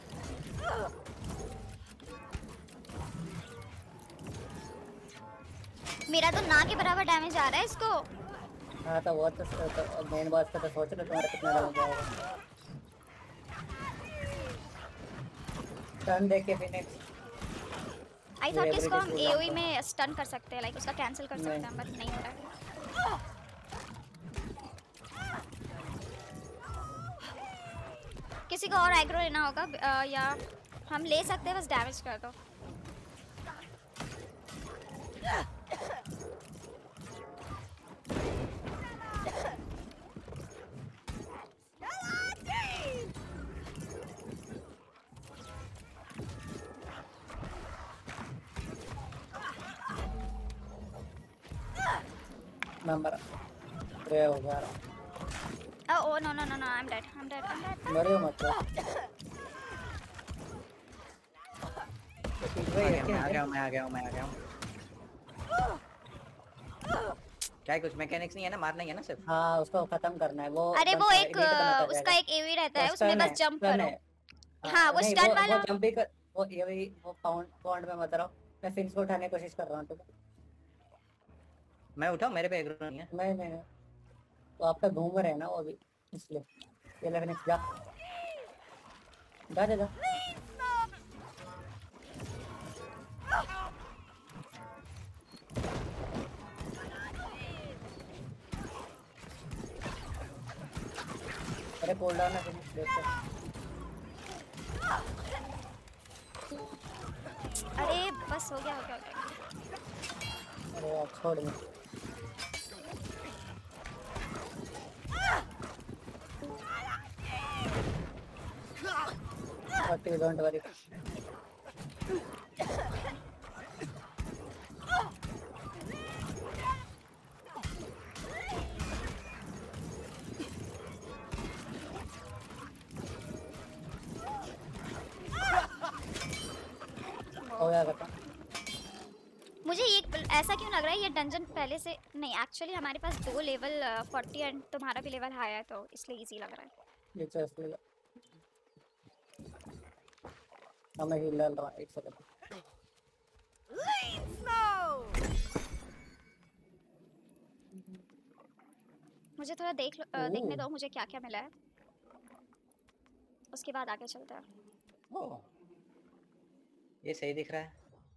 Speaker 4: मेरा तो ना के बराबर डैमेज आ रहा है इसको।
Speaker 8: हाँ तो वो तो मेन बॉस का तो सोच लो तुम्हारा कितना डैमेज आएगा। टर्न देख के फिनिक्स।
Speaker 4: आई थॉट कि इसको हम एओई में स्टन कर सकते हैं, लाइक उसका कैंसिल कर सकते हैं, बट नहीं हो रहा है। किसी को और एग्रो लेना होगा या हम ले सकते हैं, बस डैमेज कर दो।
Speaker 8: नंबर ये हो गया।
Speaker 4: Oh no no no no, I'm dead. I'm dead. I'm dead.
Speaker 8: मरे मत।
Speaker 10: मैं आ गया हूँ। क्या कुछ मैकेनिक्स नहीं है ना, मारना ही है ना सिर्फ।
Speaker 8: हाँ उसको खत्म करना है वो।
Speaker 4: अरे वो एक उसका एक एवी रहता है, उसमें बस जंप करो। हाँ वो स्टन वाला।
Speaker 8: वो जंप भी कर, वो ये भी वो पाउंड में मत रहो। मैं फिनिक्स को उठाने की कोशिश कर रहा हूँ। तो
Speaker 10: मैं उठाऊं, मेरे पे एग्रो नहीं है।
Speaker 8: नहीं तो आप पे घूम रहे हैं ना वो अभी, इसलिए। ये ले फिनिक्स जा जा जा जा। अरे कूल डाउन है फिनिक्स, देखते।
Speaker 4: अरे बस हो गया।
Speaker 8: अरे यार छोड़ दे। Don't worry. हो गया खत्म।
Speaker 4: मुझे ये ऐसा क्यों लग रहा है ये डंजन पहले से नहीं, एक्चुअली हमारे पास 2 लेवल 40 एंड तुम्हारा भी लेवल हाई है, तो इसलिए इजी लग रहा है।
Speaker 8: ये चेस्ट ले लो। हमें हील डाल रहा हूं, एक सेकंड।
Speaker 4: मुझे थोड़ा देखने दो मुझे क्या क्या मिला है, उसके बाद आगे चलते हैं।
Speaker 10: ओह, ये सही दिख रहा है।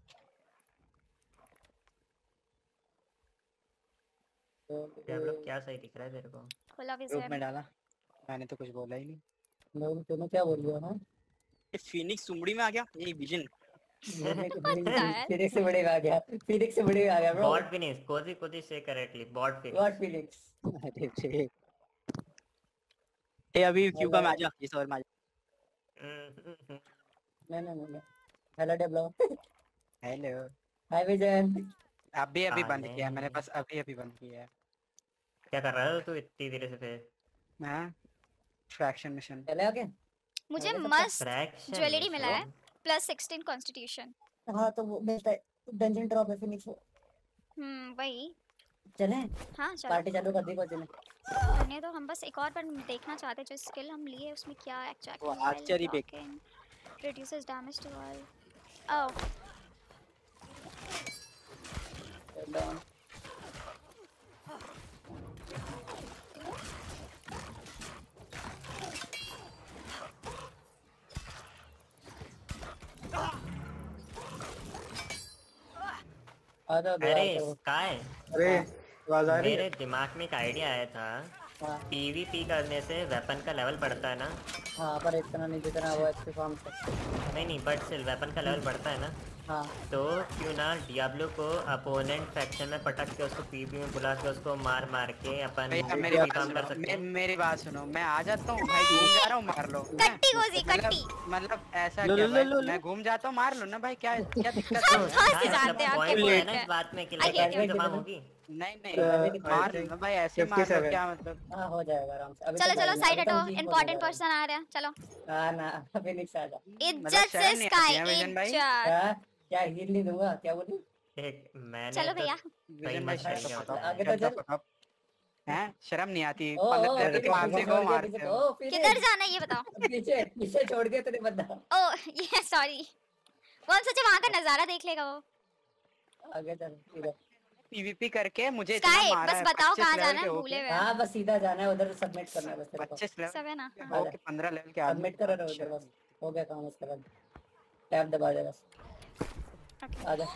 Speaker 11: क्या सही दिख रहा है तेरे को?
Speaker 4: खुला
Speaker 10: ग्रुप
Speaker 4: विजन
Speaker 10: में डाला, मैंने तो कुछ बोला ही नहीं।
Speaker 8: तुमने क्या बोल दिया? हाँ
Speaker 9: ये फीनिक्स सुमड़ी में आ गया ये विजन।
Speaker 8: फिनिक्स से बड़े आ गया, फिनिक्स से बड़े आ गया ब्रो।
Speaker 11: बॉट फिनिक्स, कोजी से correctly bot Phoenix.
Speaker 8: What Phoenix?
Speaker 10: अरे ठीक।
Speaker 9: ए अभी क्यू का मैच आ, इस ओवर मैच।
Speaker 8: नहीं हेलो डेब्लो।
Speaker 10: Hello
Speaker 8: hi vision.
Speaker 10: अभी बंद किया मैंने, बस अभी बंद किया है।
Speaker 11: क्या कर रहा है तू इतनी देर से फिर?
Speaker 10: मैं फ्रैक्शन मिशन
Speaker 8: चले आगे।
Speaker 4: मुझे मस्त ज्वेलरी मिला है +16 कॉन्स्टिट्यूशन।
Speaker 8: हाँ तो वो मिलता है, डंजन ड्रॉप है फिनिक्स।
Speaker 4: वही
Speaker 8: चले
Speaker 4: हाँ चलो
Speaker 8: पार्टी चालू कर दी कोच ने।
Speaker 4: करने दो, हम बस एक और बार देखना चाहते हैं जो स्किल हम लिए उसमें क्या एक्चुअली।
Speaker 9: वो आर्चरी पे
Speaker 4: reduces damage to all। oh
Speaker 11: अरे स्काई,
Speaker 6: अरे आवाज आ रही है?
Speaker 11: मेरे दिमाग में एक आइडिया आया था। पीवीपी करने से वेपन का लेवल बढ़ता है ना?
Speaker 8: हाँ पर इतना नहीं जितना वो एचपी फार्म से।
Speaker 11: नहीं बट स्टिल वेपन का लेवल बढ़ता है ना?
Speaker 8: हाँ
Speaker 11: तो क्यों ना डियाब्लो को अपोनेंट फैक्शन में पटक के उसको पीवी में बुला के उसको मार के अपन काम कर सकते हैं।
Speaker 10: मेरी बात सुनो, मैं आ जाता हूँ भाई, घूम जा रहा हूँ, मार लो।
Speaker 4: कट्टी गोजी कट्टी
Speaker 10: मतलब ऐसा क्या भाई, मैं घूम जाता हूँ, मार लो ना भाई, क्या दिक्कत है?
Speaker 4: फंस जाते हैं आपके
Speaker 11: पॉइंट है बात में कि लाइक होगी।
Speaker 10: नहीं मार लो भाई, ऐसे मार लो, क्या मतलब?
Speaker 8: हाँ हो जाएगा आराम से।
Speaker 4: चलो साइड हटो, इंपॉर्टेंट पर्सन आ रहा है। चलो
Speaker 8: ना फिनिक्स आ जा।
Speaker 4: इज्जत से स्काई इज्जत।
Speaker 8: क्या हील नहीं दूंगा क्या बोली?
Speaker 11: एक मैंने
Speaker 4: चलो भैया
Speaker 8: आगे तो चल।
Speaker 10: हैं शर्म नहीं आती?
Speaker 4: किधर जाना है ये बताओ।
Speaker 8: पीछे छोड़ के तेरे बंदा।
Speaker 4: ओह ये सॉरी, वो हम सोचे वहां का नजारा देख लेगा वो।
Speaker 8: आगे चल सीधा
Speaker 10: पीवीपी करके मुझे
Speaker 4: इतना मारा है। बस बताओ कहां जाना है, भूले हुए।
Speaker 8: हां बस सीधा जाना है, उधर सबमिट करना है बस तेरे को।
Speaker 10: 25 लेवल
Speaker 4: सब है ना?
Speaker 10: ओके 15 लेवल के आदमी
Speaker 8: सबमिट कर रहे हो उधर, बस हो गया काम। उसके बाद टैब दबा दे बस। आजा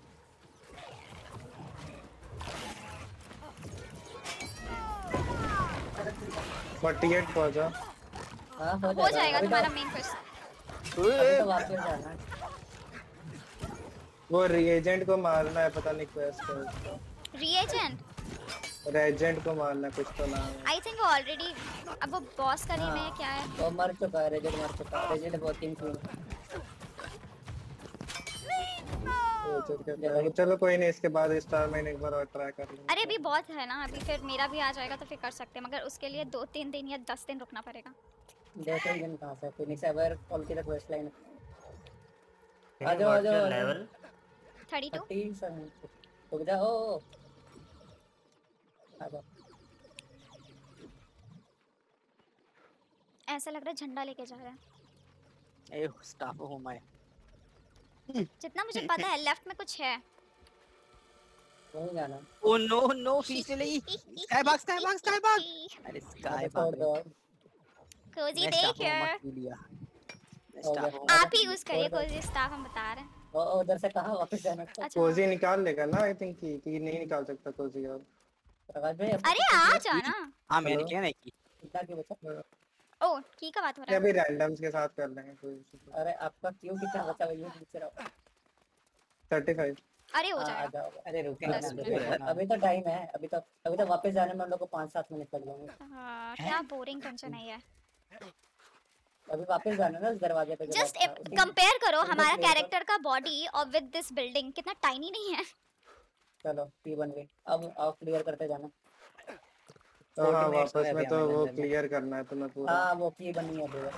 Speaker 6: 48 पहुंचा।
Speaker 8: हां
Speaker 4: हो जाएगा तुम्हारा मेन क्वेस्ट।
Speaker 8: तो वापस जाना है।
Speaker 6: वो रिएजेंट को मारना है, पता नहीं क्वेस्ट है उसका। रेजेंट को मारना कुछ तो नाम है।
Speaker 4: आई थिंक वो ऑलरेडी अब वो बॉस का नेम है क्या है?
Speaker 8: वो मर चुका है, रेजेंट मर चुका है। रेजेंट बहुत टीम थी।
Speaker 6: चलो कोई नहीं, इसके बाद स्टार माइन एक बार और ट्राई कर लेंगे।
Speaker 4: अरे अभी बहुत है ना, अभी फिर मेरा भी आ जाएगा तो फिर कर सकते हैं, मगर उसके लिए 2-3 दिन या 10 दिन रुकना पड़ेगा।
Speaker 8: 2-3 दिन कहां से? फिनिक्स एवर कॉल की क्वेस्ट लाइन।
Speaker 11: आ जाओ लेवल
Speaker 4: 32
Speaker 8: रुक जाओ। आ जाओ।
Speaker 4: ऐसा लग रहा है झंडा लेके जा रहा है।
Speaker 9: ए स्टाफ हो मैं
Speaker 4: जितना मुझे पता है लेफ्ट में कुछ है।
Speaker 8: कहीं जाना?
Speaker 9: ओ नो फिसली स्काई भाग। अरे स्काई भाग
Speaker 4: कोजी देख यार, आप ही यूज करिए कोजी स्टाफ, हम बता रहे हैं।
Speaker 8: उधर से कहां वापस जाना?
Speaker 6: कोजी निकाल लेगा ना आई थिंक कि नहीं निकाल सकता कोजी। और
Speaker 4: अरे आ जाना।
Speaker 9: हां मैंने क्या नहीं की
Speaker 8: कितना की बचा?
Speaker 4: ओ की का बात हो रहा है?
Speaker 6: अभी रैंडम्स के साथ कर लेंगे कोई इशू।
Speaker 8: अरे आपका क्यों कितना बचा है? ये पीछे रहो।
Speaker 6: 35।
Speaker 4: अरे हो जाएगा।
Speaker 8: अरे रुके ना, अभी तो टाइम है। अभी तो वापस जाने में हम लोग को 5-7 मिनट लग जाएंगे।
Speaker 4: हां क्या बोरिंग टेंशन है ये।
Speaker 8: अभी वापस जाना ना उस दरवाजे पे।
Speaker 4: जस्ट कंपेयर करो हमारा कैरेक्टर का बॉडी और विद दिस बिल्डिंग, कितना टाइनी नहीं है?
Speaker 8: चलो पी बन गई। अब आओ क्लियर करते जाना।
Speaker 6: तो हाँ वापस में तो वो क्लियर करना है तुम्हें पूरा।
Speaker 8: हाँ वो की बनी है पूरा।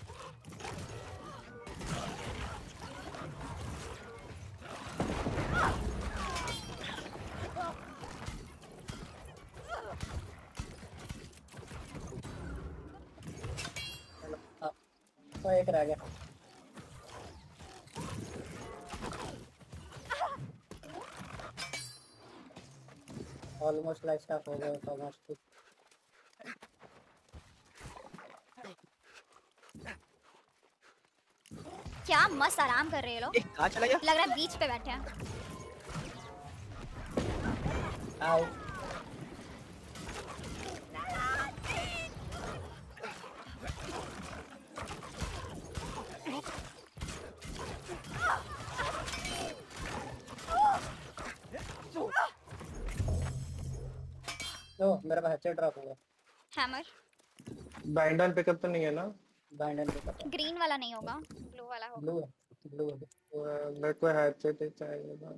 Speaker 8: तो एक रह गया। ऑलमोस्ट लाइफ स्टाफ हो गया ऑलमोस्ट।
Speaker 4: मस्त आराम कर रहे हैं लोग।
Speaker 9: कहाँ चला गया?
Speaker 4: लग रहा है बीच पे बैठे हैं।
Speaker 8: आओ तो मेरा पास हेडशॉट ड्रॉप हुआ।
Speaker 4: हैमर
Speaker 6: बाइंडल पिकअप तो नहीं है ना?
Speaker 8: बाइंडर पे पता
Speaker 4: ग्रीन वाला नहीं होगा, ब्लू वाला होगा।
Speaker 8: ब्लू है ब्लू है।
Speaker 6: मेरे को हेडसेट ही चाहिए था।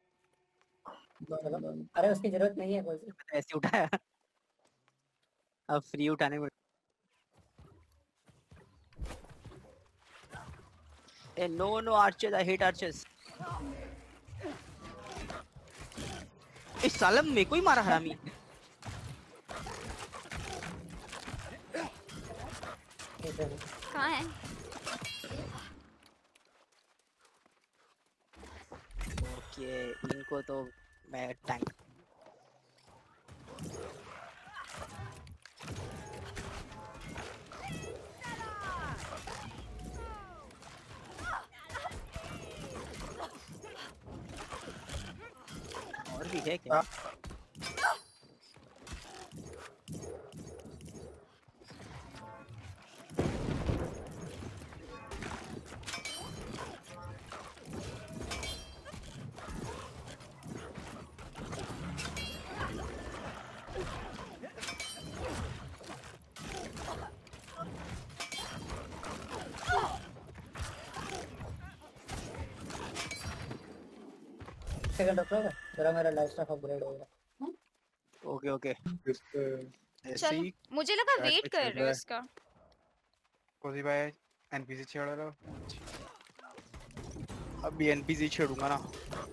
Speaker 8: अरे उसकी जरूरत नहीं है कोई सी।
Speaker 9: ऐसे उठाया अब फ्री उठाने में। Ah no archers, I hate archers. इस साले मेरे को ही मारा हरामी।
Speaker 4: कहाँ है?
Speaker 9: ओके इनको तो मैं टैंक। और भी है क्या?
Speaker 8: सेकंड रखो जरा, मेरा लाइफ स्टाफ अपग्रेड हो गया।
Speaker 9: ओके ओके
Speaker 5: ऐसे
Speaker 4: चलो
Speaker 5: ही
Speaker 4: मुझे लगा
Speaker 5: chat
Speaker 4: वेट
Speaker 5: पे
Speaker 4: कर
Speaker 5: चल
Speaker 4: रहे हो
Speaker 5: रहा है।
Speaker 4: इसका।
Speaker 5: कोई भाई एनपीसी छेड़ रहा हो। अभी एनपीसी छेड़ूंगा ना।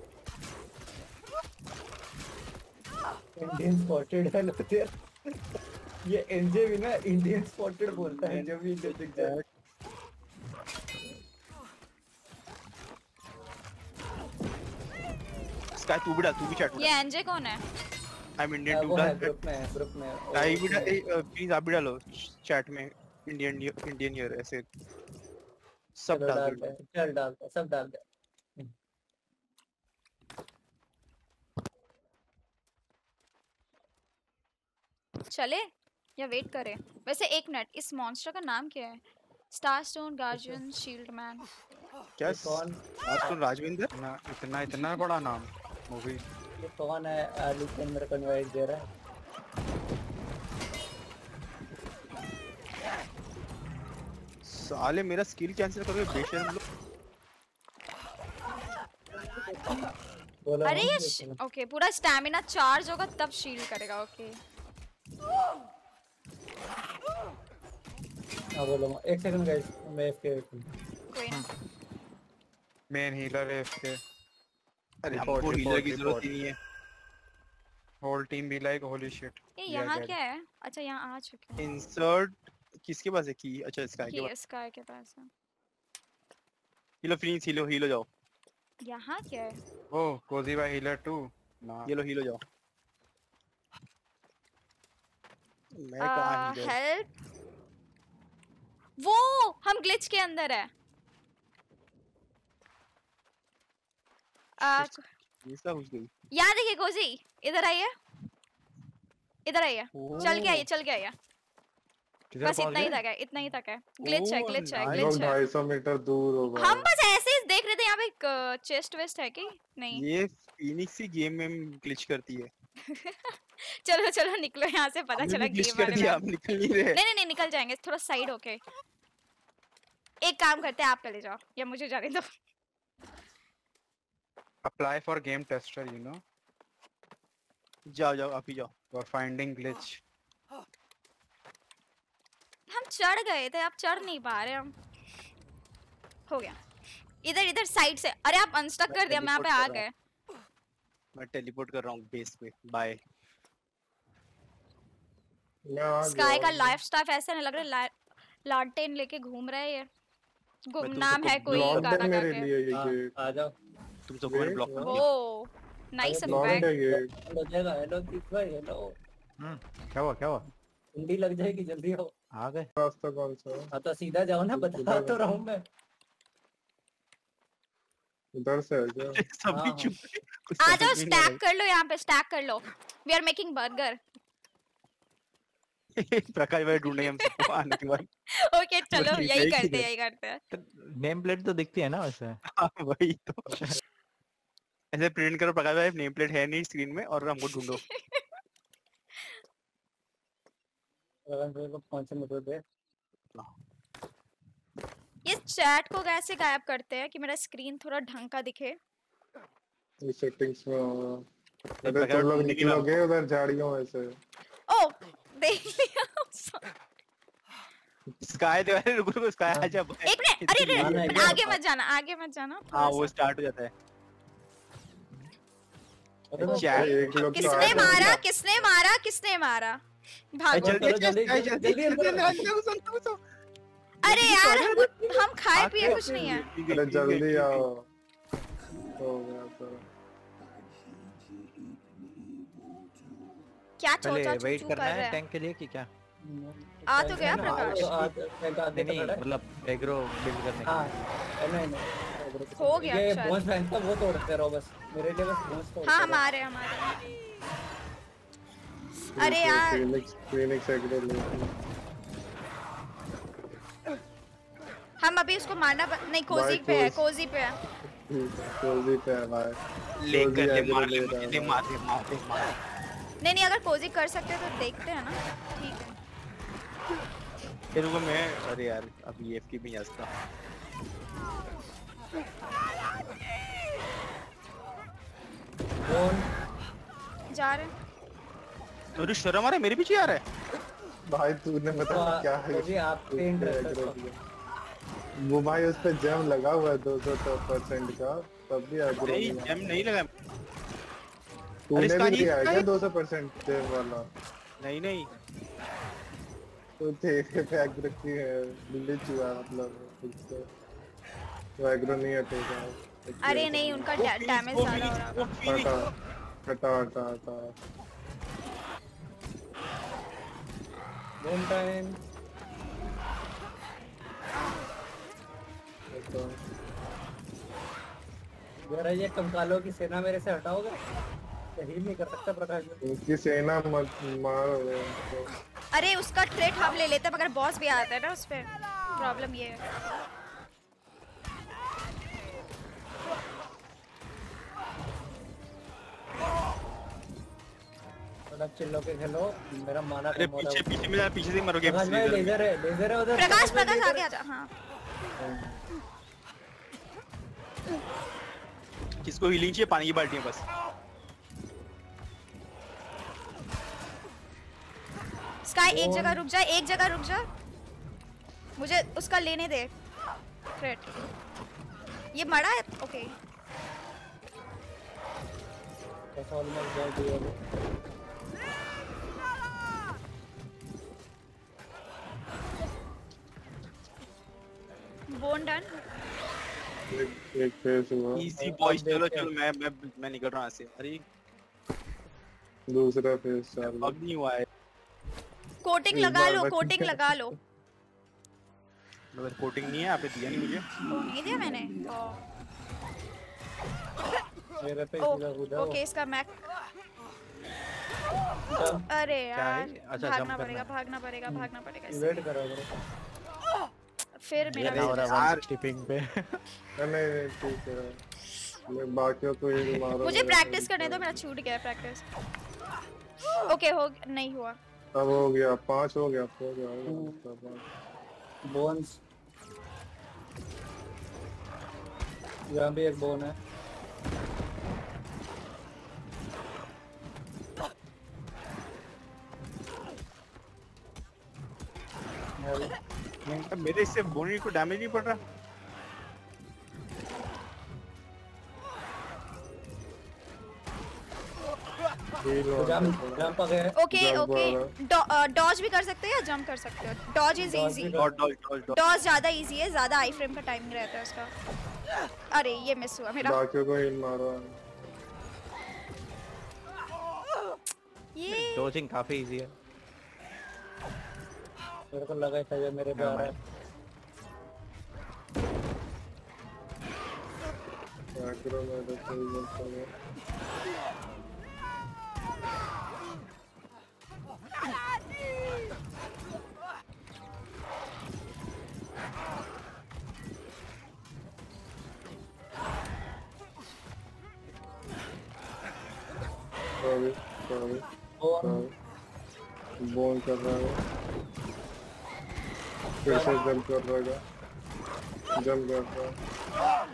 Speaker 1: इंडियन स्पॉटेड है लोग यार। ये एनजे भी ना इंडियन स्पॉटेड बोलता है जब भी इसे दिख जाए।
Speaker 5: स्काई तू भी चैट
Speaker 4: ये एनजे कौन है?
Speaker 5: आई एम इंडियन
Speaker 1: वो
Speaker 5: टू
Speaker 1: है ग्रुप में
Speaker 5: आई भी प्लीज आप भी डालो चैट में इंडियन ईयर ऐसे सब
Speaker 1: चलो
Speaker 5: डाल
Speaker 1: डालते
Speaker 5: दो।
Speaker 1: हैं, चल डालते हैं, सब डालते हैं।
Speaker 4: चले या वेट करें? वैसे एक मिनट, इस मॉन्स्टर का नाम क्या है? Starstone guardian shield man.
Speaker 5: क्या
Speaker 1: ये कौन?
Speaker 5: आज तो राजविंदर
Speaker 6: इतना बड़ा नाम मूवी।
Speaker 1: ये कौन है? आलू के अंदर कन्वाइट दे रहा है।
Speaker 5: साले मेरा स्किल कैंसिल कर रहे हो बेशर्म लोग।
Speaker 1: बोला
Speaker 4: अरे
Speaker 1: ना,
Speaker 4: ये ओके पूरा स्टैमिना चार्ज होगा तब शील्ड करेगा। ओके
Speaker 1: हाँ बोलो। एक सेकंड गाइस, मैं इसके
Speaker 4: कोई ना।
Speaker 6: मेन हीलर है इसके।
Speaker 5: अरे हमको हीलर की जरूरत ही नहीं है।
Speaker 6: होल टीम भी लाइक होली शिट।
Speaker 4: ये यहाँ क्या है? अच्छा यहाँ आ चुके हैं।
Speaker 5: इंसर्ट किसके पास है की? अच्छा स्काई के
Speaker 4: ये
Speaker 5: पास।
Speaker 4: स्काई के पास है।
Speaker 5: हीलो फिनिश हीलो जाओ।
Speaker 4: यहाँ क्या है?
Speaker 6: ओह कोजी भाई हीलर 2 ना।
Speaker 5: ये लो हीलो जाओ। मैं कहाँ हीलर?
Speaker 4: हेल्प। वो हम ग्लिच के अंदर है।
Speaker 5: ये सब घुस गई।
Speaker 4: यहाँ देखिए कोजी, इधर आइए, इधर आइए, चल के आइए, चल के आइए। बस इतना ही तक है, इतना ही तक है। ग्लिच है, ग्लिच है, ग्लिच है।
Speaker 6: 250 मीटर दूर होगा।
Speaker 4: हम बस ऐसे ही देख रहे थे। यहाँ पे एक चेस्ट वेस्ट है कि नहीं?
Speaker 5: ये फिनिक्स ही गेम में ग्लिच करती है।
Speaker 4: चलो चलो निकलो यहाँ से, पता चला
Speaker 5: ग्लिच
Speaker 4: गेम
Speaker 5: कर
Speaker 4: वाले
Speaker 5: दिया,
Speaker 4: में।
Speaker 5: हम निकल नहीं रहे।
Speaker 4: नहीं नहीं नहीं निकल जाएंगे, थोड़ा साइड होके। एक काम करते हैं, आप पहले जाओ या मुझे जाने दो।
Speaker 6: Apply for game tester you know.
Speaker 5: जाओ आप ही जाओ।
Speaker 6: For finding glitch.
Speaker 4: हम चढ़ गए थे, अब चढ़ नहीं पा रहे हम। हो गया इधर इधर साइड से। अरे आप अनस्टक कर दिया, मैं यहाँ पे आ गए।
Speaker 5: मैं टेलीपोर्ट कर रहा हूँ बेस पे। बाय।
Speaker 4: स्काई का लाइफ स्टाइल ऐसा नहीं लग रहा है लालटेन लेके घूम रहा है ये। गुमनाम है कोई गाना गा के।
Speaker 1: आ जाओ।
Speaker 5: तुम सबको मैंने ब्लॉक कर दिया।
Speaker 4: Oh nice effect.
Speaker 1: हो जाएगा। हेलो दीप भाई, हेलो।
Speaker 6: क्या हुआ?
Speaker 1: कुंडी लग जाएगी, जल्दी आओ।
Speaker 6: आ गए। रास्ता कौन सा है?
Speaker 1: हाँ तो सीधा जाओ ना, बता तो रहा हूँ मैं।
Speaker 6: उधर से है क्या?
Speaker 5: सभी चुप कुछ
Speaker 4: आ
Speaker 5: समझ
Speaker 4: जाओ,
Speaker 5: में नहीं आ
Speaker 4: स्टैक कर लो, यहाँ पे स्टैक कर लो। We are making burger.
Speaker 5: रहा। प्रकाश भाई ढूंढेंगे हम सबको आने के बाद।
Speaker 4: ओके चलो
Speaker 5: वही
Speaker 4: यही
Speaker 5: किधर?
Speaker 4: करते हैं, यही करते हैं।
Speaker 7: नेम प्लेट तो दिखती है ना वैसे।
Speaker 5: हाँ वही तो। ऐसे प्रिंट करो प्रकाश भाई, नेम प्लेट है नहीं स्क्रीन में और हमको ढूंढो।
Speaker 1: को 5 मिनट दे।
Speaker 4: ये चैट को कैसे गायब करते हैं कि मेरा स्क्रीन थोड़ा ढंग का दिखे?
Speaker 6: ये सेटिंग्स में होगा। अरे
Speaker 5: प्रकाश
Speaker 6: तुम लोग
Speaker 5: ढूंढने के लिए
Speaker 6: निकलोगे उधर झाड़ियों में से।
Speaker 4: ओ देख लिया।
Speaker 5: स्काई दे, रुको रुको, स्काई आ जा।
Speaker 4: एक मिनट, अरे अरे आगे मत जाना, आगे मत जाना।
Speaker 5: हाँ वो स्टार्ट हो जाता है।
Speaker 6: चैट एक लोग तो
Speaker 4: किसने
Speaker 6: आ
Speaker 4: मारा,
Speaker 6: जाएगा।
Speaker 4: किसने मारा, किसने मारा? भागो। अरे यार हम खाए पिए कुछ नहीं है।
Speaker 6: अरे जल्दी आओ। हो गया सर।
Speaker 4: क्या
Speaker 7: पहले
Speaker 4: चोचा
Speaker 7: वेट
Speaker 4: चूचू
Speaker 7: करना
Speaker 4: कर
Speaker 7: है
Speaker 4: रहे
Speaker 7: टैंक के लिए कि क्या?
Speaker 4: आ तो गया प्रकाश।
Speaker 7: नहीं मतलब एग्रो बिल्ड करने
Speaker 1: हाँ
Speaker 7: के लिए।
Speaker 4: हो गया
Speaker 1: ये
Speaker 4: शायद।
Speaker 1: बोन्स बैंक का वो तोड़ते रहो बस, मेरे लिए बस बोन्स तोड़ते
Speaker 4: हाँ
Speaker 1: रहो।
Speaker 4: हमारे हमारे। अरे यार
Speaker 6: फिनिक्स एग्रो ले।
Speaker 4: हम अभी उसको मारना नहीं, कोजी पे है, कोजी पे है।
Speaker 6: कोजी पे है भाई।
Speaker 5: लेकर ले मार ले
Speaker 6: ले
Speaker 5: ले मार ले मार ले मार।
Speaker 4: नहीं नहीं, अगर कोजी कर सकते हैं तो देखते हैं ना। ठीक है।
Speaker 5: फिर रुको मैं, अरे यार अभी एफके भी हंसता।
Speaker 1: बोन
Speaker 4: जा रहे हैं।
Speaker 5: तुझे शर्म आ रहा है मेरे पीछे आ रहा है?
Speaker 6: भाई तूने बताया क्या है?
Speaker 1: जी आप पेंट
Speaker 6: वो भाई उस पे जैम लगा हुआ है 200% का, तब भी एग्रो
Speaker 5: नहीं जैम नहीं लगा।
Speaker 6: तूने
Speaker 5: इसका
Speaker 6: भी दिया है क्या
Speaker 5: नहीं-
Speaker 6: 200% जैम वाला?
Speaker 5: नहीं नहीं
Speaker 6: तो तेरे पे एग्रो की है, ग्लिच हुआ है मतलब उससे। तो एग्रो नहीं हटेगा।
Speaker 4: अरे नहीं, उनका डैमेज ज्यादा हो रहा है।
Speaker 6: हटा हटा हटा हटा।
Speaker 1: Bone time. यार ये कंकालों की सेना मेरे से हटाओगे? हील नहीं कर सकता प्रकाश में।
Speaker 6: उनकी सेना मत मारो उनको।
Speaker 4: अरे उसका ट्रेट हम ले लेते हैं, मगर बॉस भी आता है ना उस पे। प्रॉब्लम ये है।
Speaker 1: थोड़ा चिल्लो के खेलो, मेरा माना
Speaker 5: अरे
Speaker 1: कम हो रहा
Speaker 5: पीछे
Speaker 1: है।
Speaker 5: पीछे में जा, पीछे से मरोगे।
Speaker 1: प्रकाश भाई लेजर है उधर।
Speaker 4: प्रकाश प्रकाश आगे आ जा। हाँ
Speaker 5: किसको हीलिंग चाहिए? पानी की बाल्टी है बस।
Speaker 4: स्काई एक जगह रुक जा, एक जगह रुक जा। मुझे उसका लेने दे ट्रेट। ये मरा है। ओके
Speaker 1: बस ऑलमोस्ट बहुत ही है।
Speaker 4: Bone done.
Speaker 6: एक फेस हुआ।
Speaker 5: इजी बॉयज, चलो चलो मैं निकल रहा हूं यहाँ से। अरे
Speaker 6: दूसरा फेस चल।
Speaker 5: अब नहीं हुआ है।
Speaker 4: कोटिंग
Speaker 6: एक
Speaker 4: लगा
Speaker 6: बार
Speaker 4: लो,
Speaker 6: बच
Speaker 4: कोटिंग
Speaker 6: गया।
Speaker 4: लगा लो।
Speaker 5: मगर कोटिंग नहीं है, आपने दिया नहीं मुझे।
Speaker 4: नहीं दिया मैंने।
Speaker 1: मेरे पे
Speaker 4: ओ,
Speaker 1: सीधा कूदा वो।
Speaker 4: ओके इसका मैक।
Speaker 1: जंप।
Speaker 4: अरे
Speaker 7: क्या
Speaker 4: यार
Speaker 7: है? अच्छा,
Speaker 4: भागना
Speaker 7: जंप
Speaker 4: पड़ेगा,
Speaker 7: करना
Speaker 4: भागना पड़ेगा, भागना पड़ेगा इससे।
Speaker 1: वेट करो मेरे।
Speaker 4: फिर मेरा
Speaker 7: ये हो रहा है टिपिंग पे।
Speaker 6: नहीं ठीक है। मैं बाकियों को ही मारो।
Speaker 4: मुझे प्रैक्टिस करने दो, मेरा छूट गया प्रैक्टिस। ओके हो नहीं हुआ।
Speaker 6: अब हो गया 5 हो गया, हो गया।
Speaker 1: बोन्स। यहाँ भी एक बोन है।
Speaker 5: मेरे इससे बोनी को डैमेज नहीं पड़ रहा।
Speaker 1: जंप आ गया।
Speaker 4: ओके ओके डॉज भी कर सकते हो या जंप कर सकते हो। Dodge is easy. डॉज ज्यादा इजी है, ज्यादा आई फ्रेम का टाइमिंग रहता है उसका। अरे ये मिस हुआ मेरा।
Speaker 6: बाकियों को हिल मारो।
Speaker 4: ये
Speaker 7: डॉजिंग काफी इजी है।
Speaker 1: मेरे को लगा था ये मेरे पे आ रहा है।
Speaker 6: एग्रो मेरे को ही बोलता है। सॉरी बोन कर रहा है, फिर से जंप कर रहा है, जंप कर रहा है।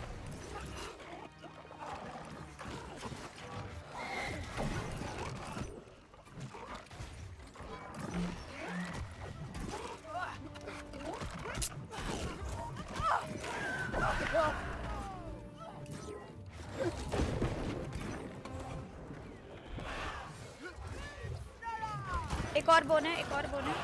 Speaker 4: एक और बोन है, एक और बोन है।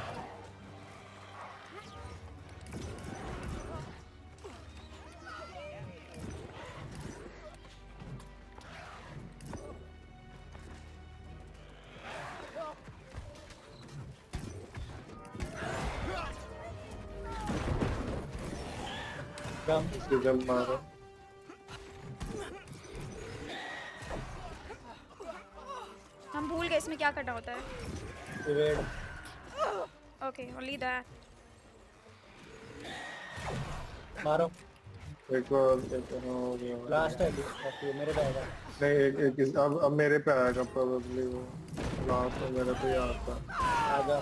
Speaker 6: जंप मारो।
Speaker 4: हम भूल गए इसमें क्या करना होता है। Okay, only that.
Speaker 1: मारो।
Speaker 6: एक और हो गया।
Speaker 1: लास्ट है ये मेरे पे आएगा।
Speaker 6: नहीं एक अब मेरे पे आएगा प्रोबेबली वो। लास्ट में मेरे पे ही आता।
Speaker 1: आजा।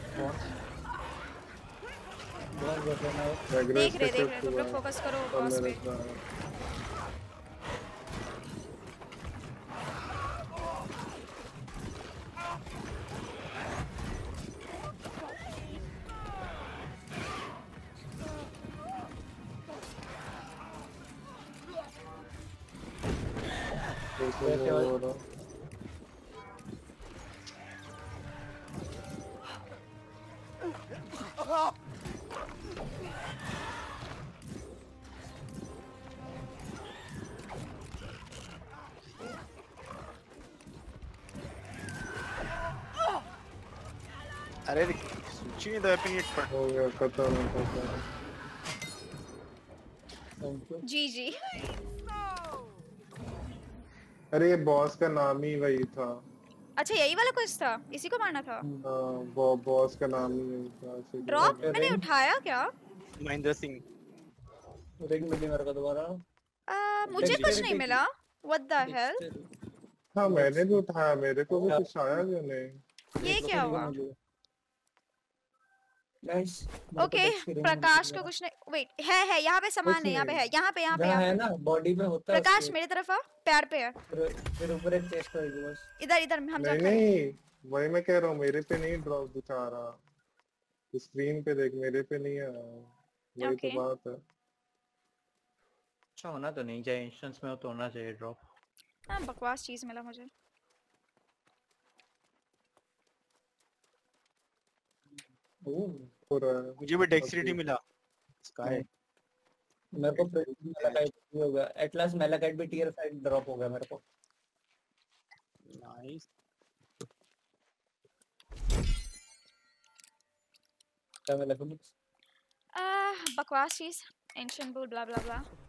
Speaker 1: बहुत जैसे ना
Speaker 4: देख रहे तुम लोग फोकस करो बॉस पे।
Speaker 5: अरे सूची में तो वेपन हिट
Speaker 6: हो गया, खत्म।
Speaker 4: जी जी।
Speaker 6: अरे ये बॉस का नाम ही वही था।
Speaker 4: अच्छा यही वाला कुछ था, इसी को मारना था।
Speaker 6: बॉस का नाम ही वही था।
Speaker 4: ड्रॉप मैंने उठाया क्या?
Speaker 5: महेंद्र सिंह।
Speaker 1: रिंग मिली मेरे को दोबारा।
Speaker 4: मुझे कुछ नहीं मिला। What the hell?
Speaker 6: हाँ मैंने भी उठाया, मेरे को भी कुछ आया क्यों नहीं?
Speaker 4: ये क्या हुआ?
Speaker 1: गाइस
Speaker 4: ओके प्रकाश को कुछ नहीं। वेट है यहाँ पे सामान है, यहाँ पे है, यहाँ पे
Speaker 1: है ना बॉडी में होता है।
Speaker 4: प्रकाश मेरी तरफ आ, पैर पे है।
Speaker 1: फिर ऊपर एक चेस्ट होगी बस।
Speaker 4: इधर हम जा।
Speaker 6: नहीं वही मैं कह रहा हूँ, मेरे पे नहीं ड्रॉप दिखा रहा, स्क्रीन पे देख, मेरे पे नहीं है। वही तो बात है।
Speaker 7: अच्छा होना तो नहीं चाहिए, इंस्टेंस में हो तो होना चाहिए ड्रॉप।
Speaker 4: हाँ बकवास चीज मिला मुझे।
Speaker 5: मुझे भी डेक्सटिलिटी मिला। स्काई
Speaker 1: मेरे को मेलाकाइट भी हो गया। एटलस मेलाकाइट भी टियर 5 ड्रॉप हो गया मेरे को।
Speaker 5: नाइस।
Speaker 1: क्या मिला फिनिक्स?
Speaker 4: बकवास चीज, एंशिएंट बुल ब्ला ब्ला ब्ला।